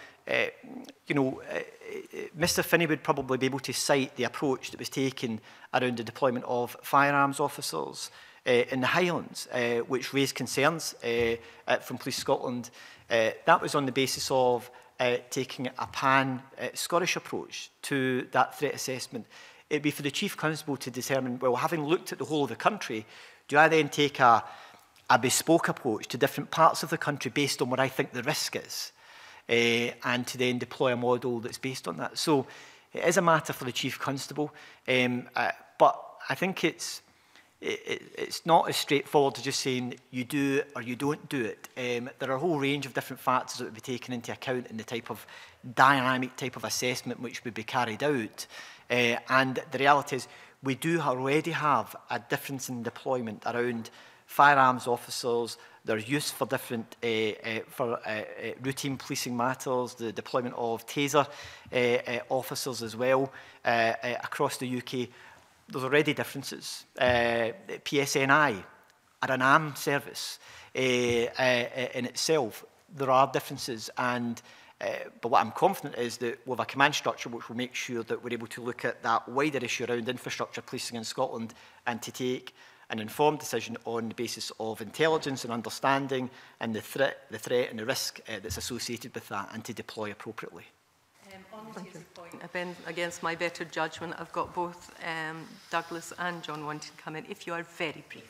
Mr Finney would probably be able to cite the approach that was taken around the deployment of firearms officers in the Highlands, which raised concerns from Police Scotland. That was on the basis of taking a pan-Scottish approach to that threat assessment. It'd be for the Chief Constable to determine, well, having looked at the whole of the country, do I then take a bespoke approach to different parts of the country based on what I think the risk is, and to then deploy a model that's based on that. So it is a matter for the Chief Constable, but I think it's not as straightforward as just saying you do or you don't do it. There are a whole range of different factors that would be taken into account in the type of dynamic type of assessment which would be carried out. And the reality is we do already have a difference in deployment around firearms officers, their use for different routine policing matters, the deployment of taser officers as well across the UK. There's already differences. PSNI are an armed service in itself. There are differences, and But what I'm confident is that we have a command structure which will make sure that we're able to look at that wider issue around infrastructure policing in Scotland and to take an informed decision on the basis of intelligence and understanding and the threat and the risk that's associated with that, and to deploy appropriately. On to the point, against my better judgment, I've got both Douglas and John wanting to come in. If you are very brief.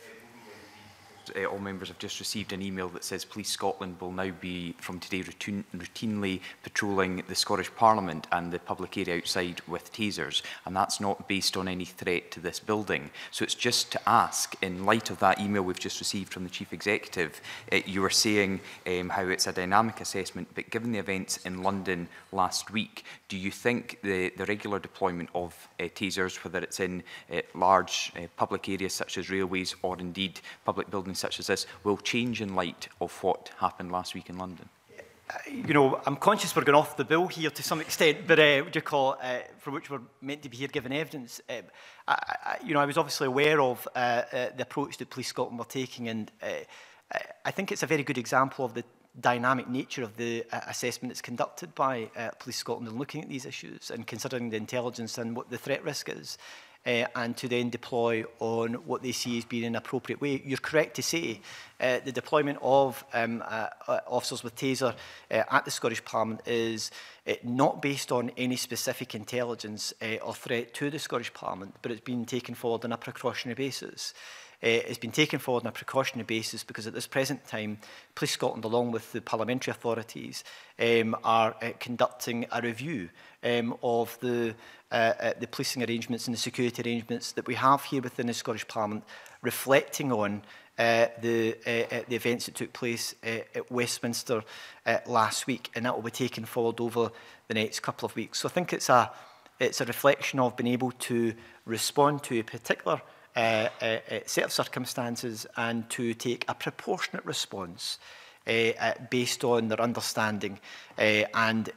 All members have just received an email that says Police Scotland will now be, from today, routinely patrolling the Scottish Parliament and the public area outside with tasers, and that's not based on any threat to this building. So it's just to ask, in light of that email we've just received from the Chief Executive, you were saying how it's a dynamic assessment, but given the events in London last week, do you think the regular deployment of tasers, whether it's in large public areas such as railways or indeed public buildings such as this, will change in light of what happened last week in London? You know, I'm conscious we're going off the bill here to some extent, but what do you call for which we're meant to be here giving evidence. You know, I was obviously aware of the approach that Police Scotland were taking, and I think it's a very good example of the dynamic nature of the assessment that's conducted by Police Scotland in looking at these issues and considering the intelligence and what the threat risk is. And to then deploy on what they see as being an appropriate way. You're correct to say the deployment of officers with taser at the Scottish Parliament is not based on any specific intelligence or threat to the Scottish Parliament, but it's been taken forward on a precautionary basis. It's been taken forward on a precautionary basis because at this present time, Police Scotland, along with the parliamentary authorities, are conducting a review of the policing arrangements and the security arrangements that we have here within the Scottish Parliament, reflecting on the events that took place at Westminster last week, and that will be taken forward over the next couple of weeks. So I think it's a reflection of being able to respond to a particular set of circumstances and to take a proportionate response based on their understanding and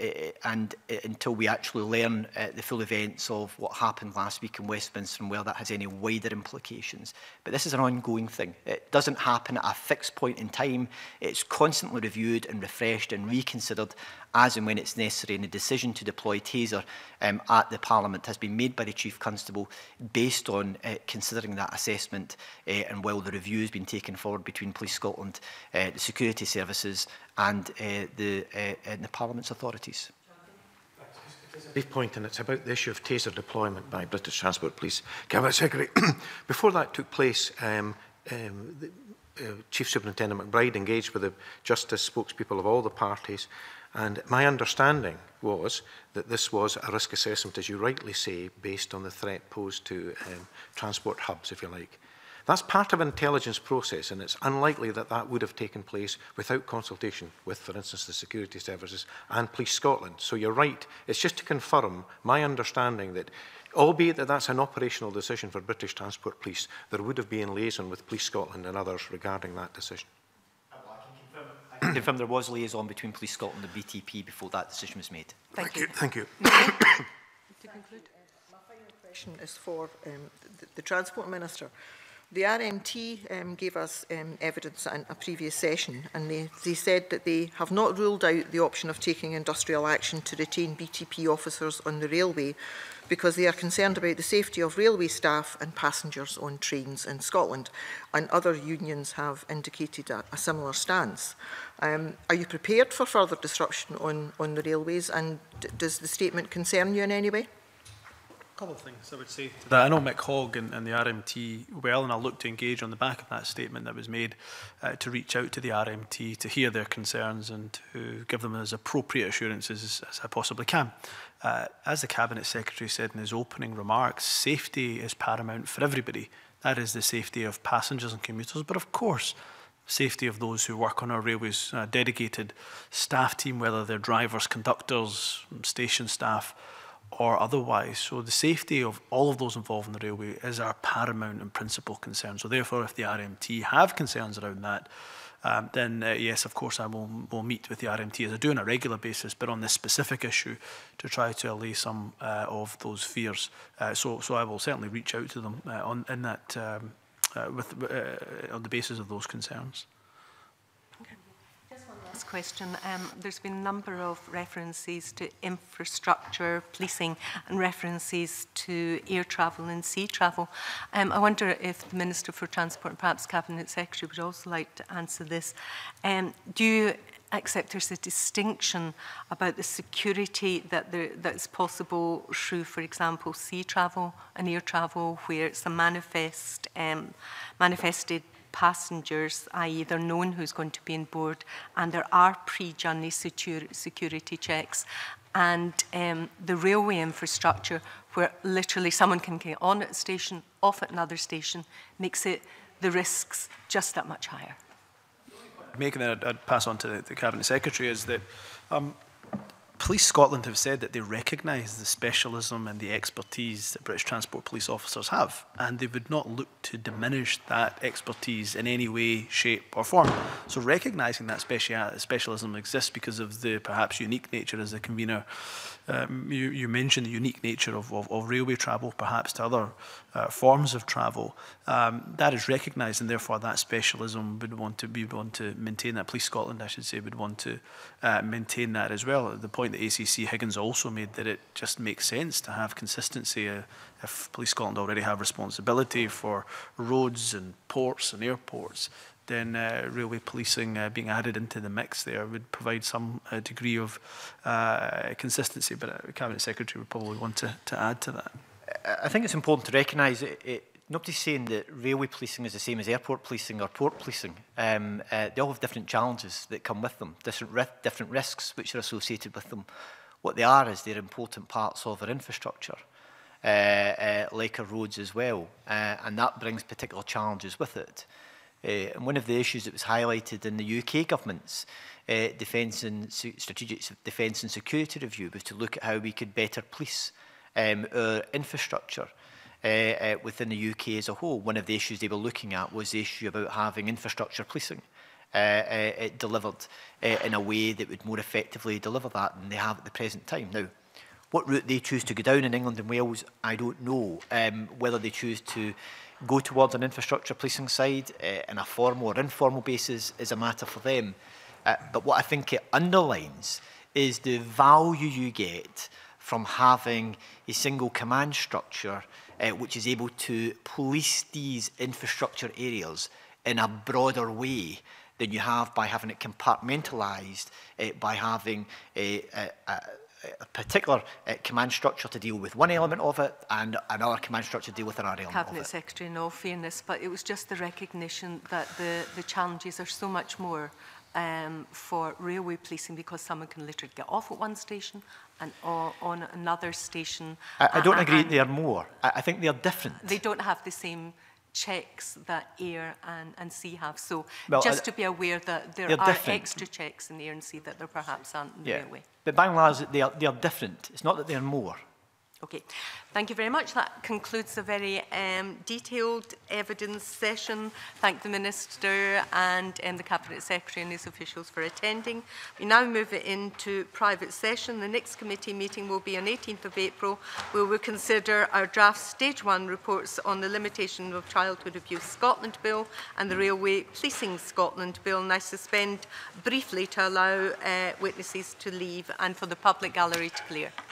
until we actually learn the full events of what happened last week in Westminster and whether that has any wider implications. But this is an ongoing thing. It doesn't happen at a fixed point in time. It's constantly reviewed and refreshed and reconsidered as and when it's necessary, and the decision to deploy taser at the Parliament has been made by the Chief Constable based on considering that assessment and while the review has been taken forward between Police Scotland, the security services and the Parliament's authorities. It's a brief point, and it's about the issue of taser deployment by British Transport Police. Cabinet Secretary, before that took place, Chief Superintendent McBride engaged with the Justice spokespeople of all the parties, and my understanding was that this was a risk assessment, as you rightly say, based on the threat posed to transport hubs, if you like. That's part of an intelligence process, and it's unlikely that that would have taken place without consultation with, for instance, the security services and Police Scotland. So you're right. It's just to confirm my understanding that, albeit that that's an operational decision for British Transport Police, there would have been liaison with Police Scotland and others regarding that decision. I can confirm there was liaison between Police Scotland and BTP before that decision was made. Thank you. Thank you. To conclude, my final question is for the Transport Minister. The RMT gave us evidence in a previous session, and they said that they have not ruled out the option of taking industrial action to retain BTP officers on the railway because they are concerned about the safety of railway staff and passengers on trains in Scotland, and other unions have indicated a similar stance. Are you prepared for further disruption on the railways, and does the statement concern you in any way? A couple of things I would say to that. I know Mick Hogg and the RMT well, and I'll look to engage on the back of that statement that was made to reach out to the RMT to hear their concerns and to give them as appropriate assurances as I possibly can. As the Cabinet Secretary said in his opening remarks, safety is paramount for everybody. That is the safety of passengers and commuters, but of course, safety of those who work on our railways, dedicated staff team, whether they're drivers, conductors, station staff, or otherwise. So the safety of all of those involved in the railway is our paramount and principal concern. So therefore, if the RMT have concerns around that, then yes, of course, I will meet with the RMT, as I do on a regular basis, but on this specific issue to try to allay some of those fears. So I will certainly reach out to them on the basis of those concerns. Okay. Just one last next question. There's been a number of references to infrastructure, policing, and references to air travel and sea travel. I wonder if the Minister for Transport and perhaps Cabinet Secretary would also like to answer this. Do you accept there's a distinction about the security that's possible through, for example, sea travel and air travel, where it's a manifested passengers, i.e. they're known who's going to be on board, and there are pre-journey security checks, and the railway infrastructure where literally someone can get on at a station, off at another station, makes the risks just that much higher. Making that I'd pass on to the Cabinet Secretary is that Police Scotland have said that they recognise the specialism and the expertise that British Transport Police officers have, and they would not look to diminish that expertise in any way, shape or form. So recognising that specialism exists because of the perhaps unique nature, as the convener you mentioned, the unique nature of railway travel, perhaps to other forms of travel. That is recognised, and therefore that specialism would want to maintain that. Police Scotland, I should say, would want to maintain that as well. The point that ACC Higgins also made, that it just makes sense to have consistency. If Police Scotland already have responsibility for roads and ports and airports, then railway policing being added into the mix there would provide some degree of consistency. But the Cabinet Secretary would probably want to add to that. I think it's important to recognise nobody's saying that railway policing is the same as airport policing or port policing. They all have different challenges that come with them, different risks which are associated with them. What they are is they're important parts of our infrastructure, like our roads as well, and that brings particular challenges with it. And one of the issues that was highlighted in the UK government's strategic defence and security review was to look at how we could better police our infrastructure within the UK as a whole. One of the issues they were looking at was the issue about having infrastructure policing delivered in a way that would more effectively deliver that than they have at the present time. Now, what route they choose to go down in England and Wales, I don't know. Whether they choose to go towards an infrastructure policing side in a formal or informal basis is a matter for them. But what I think it underlines is the value you get from having a single command structure which is able to police these infrastructure areas in a broader way than you have by having it compartmentalised, by having a particular command structure to deal with one element of it and another command structure to deal with another element Cabinet of it. Secretary, in all fairness, but it was just the recognition that the challenges are so much more for railway policing, because someone can literally get off at one station and on another station. I don't agree they are more. I think they are different. They don't have the same checks that air and sea have. So well, just to be aware that there are extra checks in air and sea that there perhaps aren't in the railway. But by and large, they are different. It's not that they are more. Okay, thank you very much. That concludes a very detailed evidence session. Thank the Minister and the Cabinet Secretary and his officials for attending. We now move it into private session. The next committee meeting will be on 18th of April, where we'll consider our draft Stage 1 reports on the Limitation of Childhood Abuse Scotland Bill and the Railway Policing Scotland Bill. And I suspend briefly to allow witnesses to leave and for the public gallery to clear.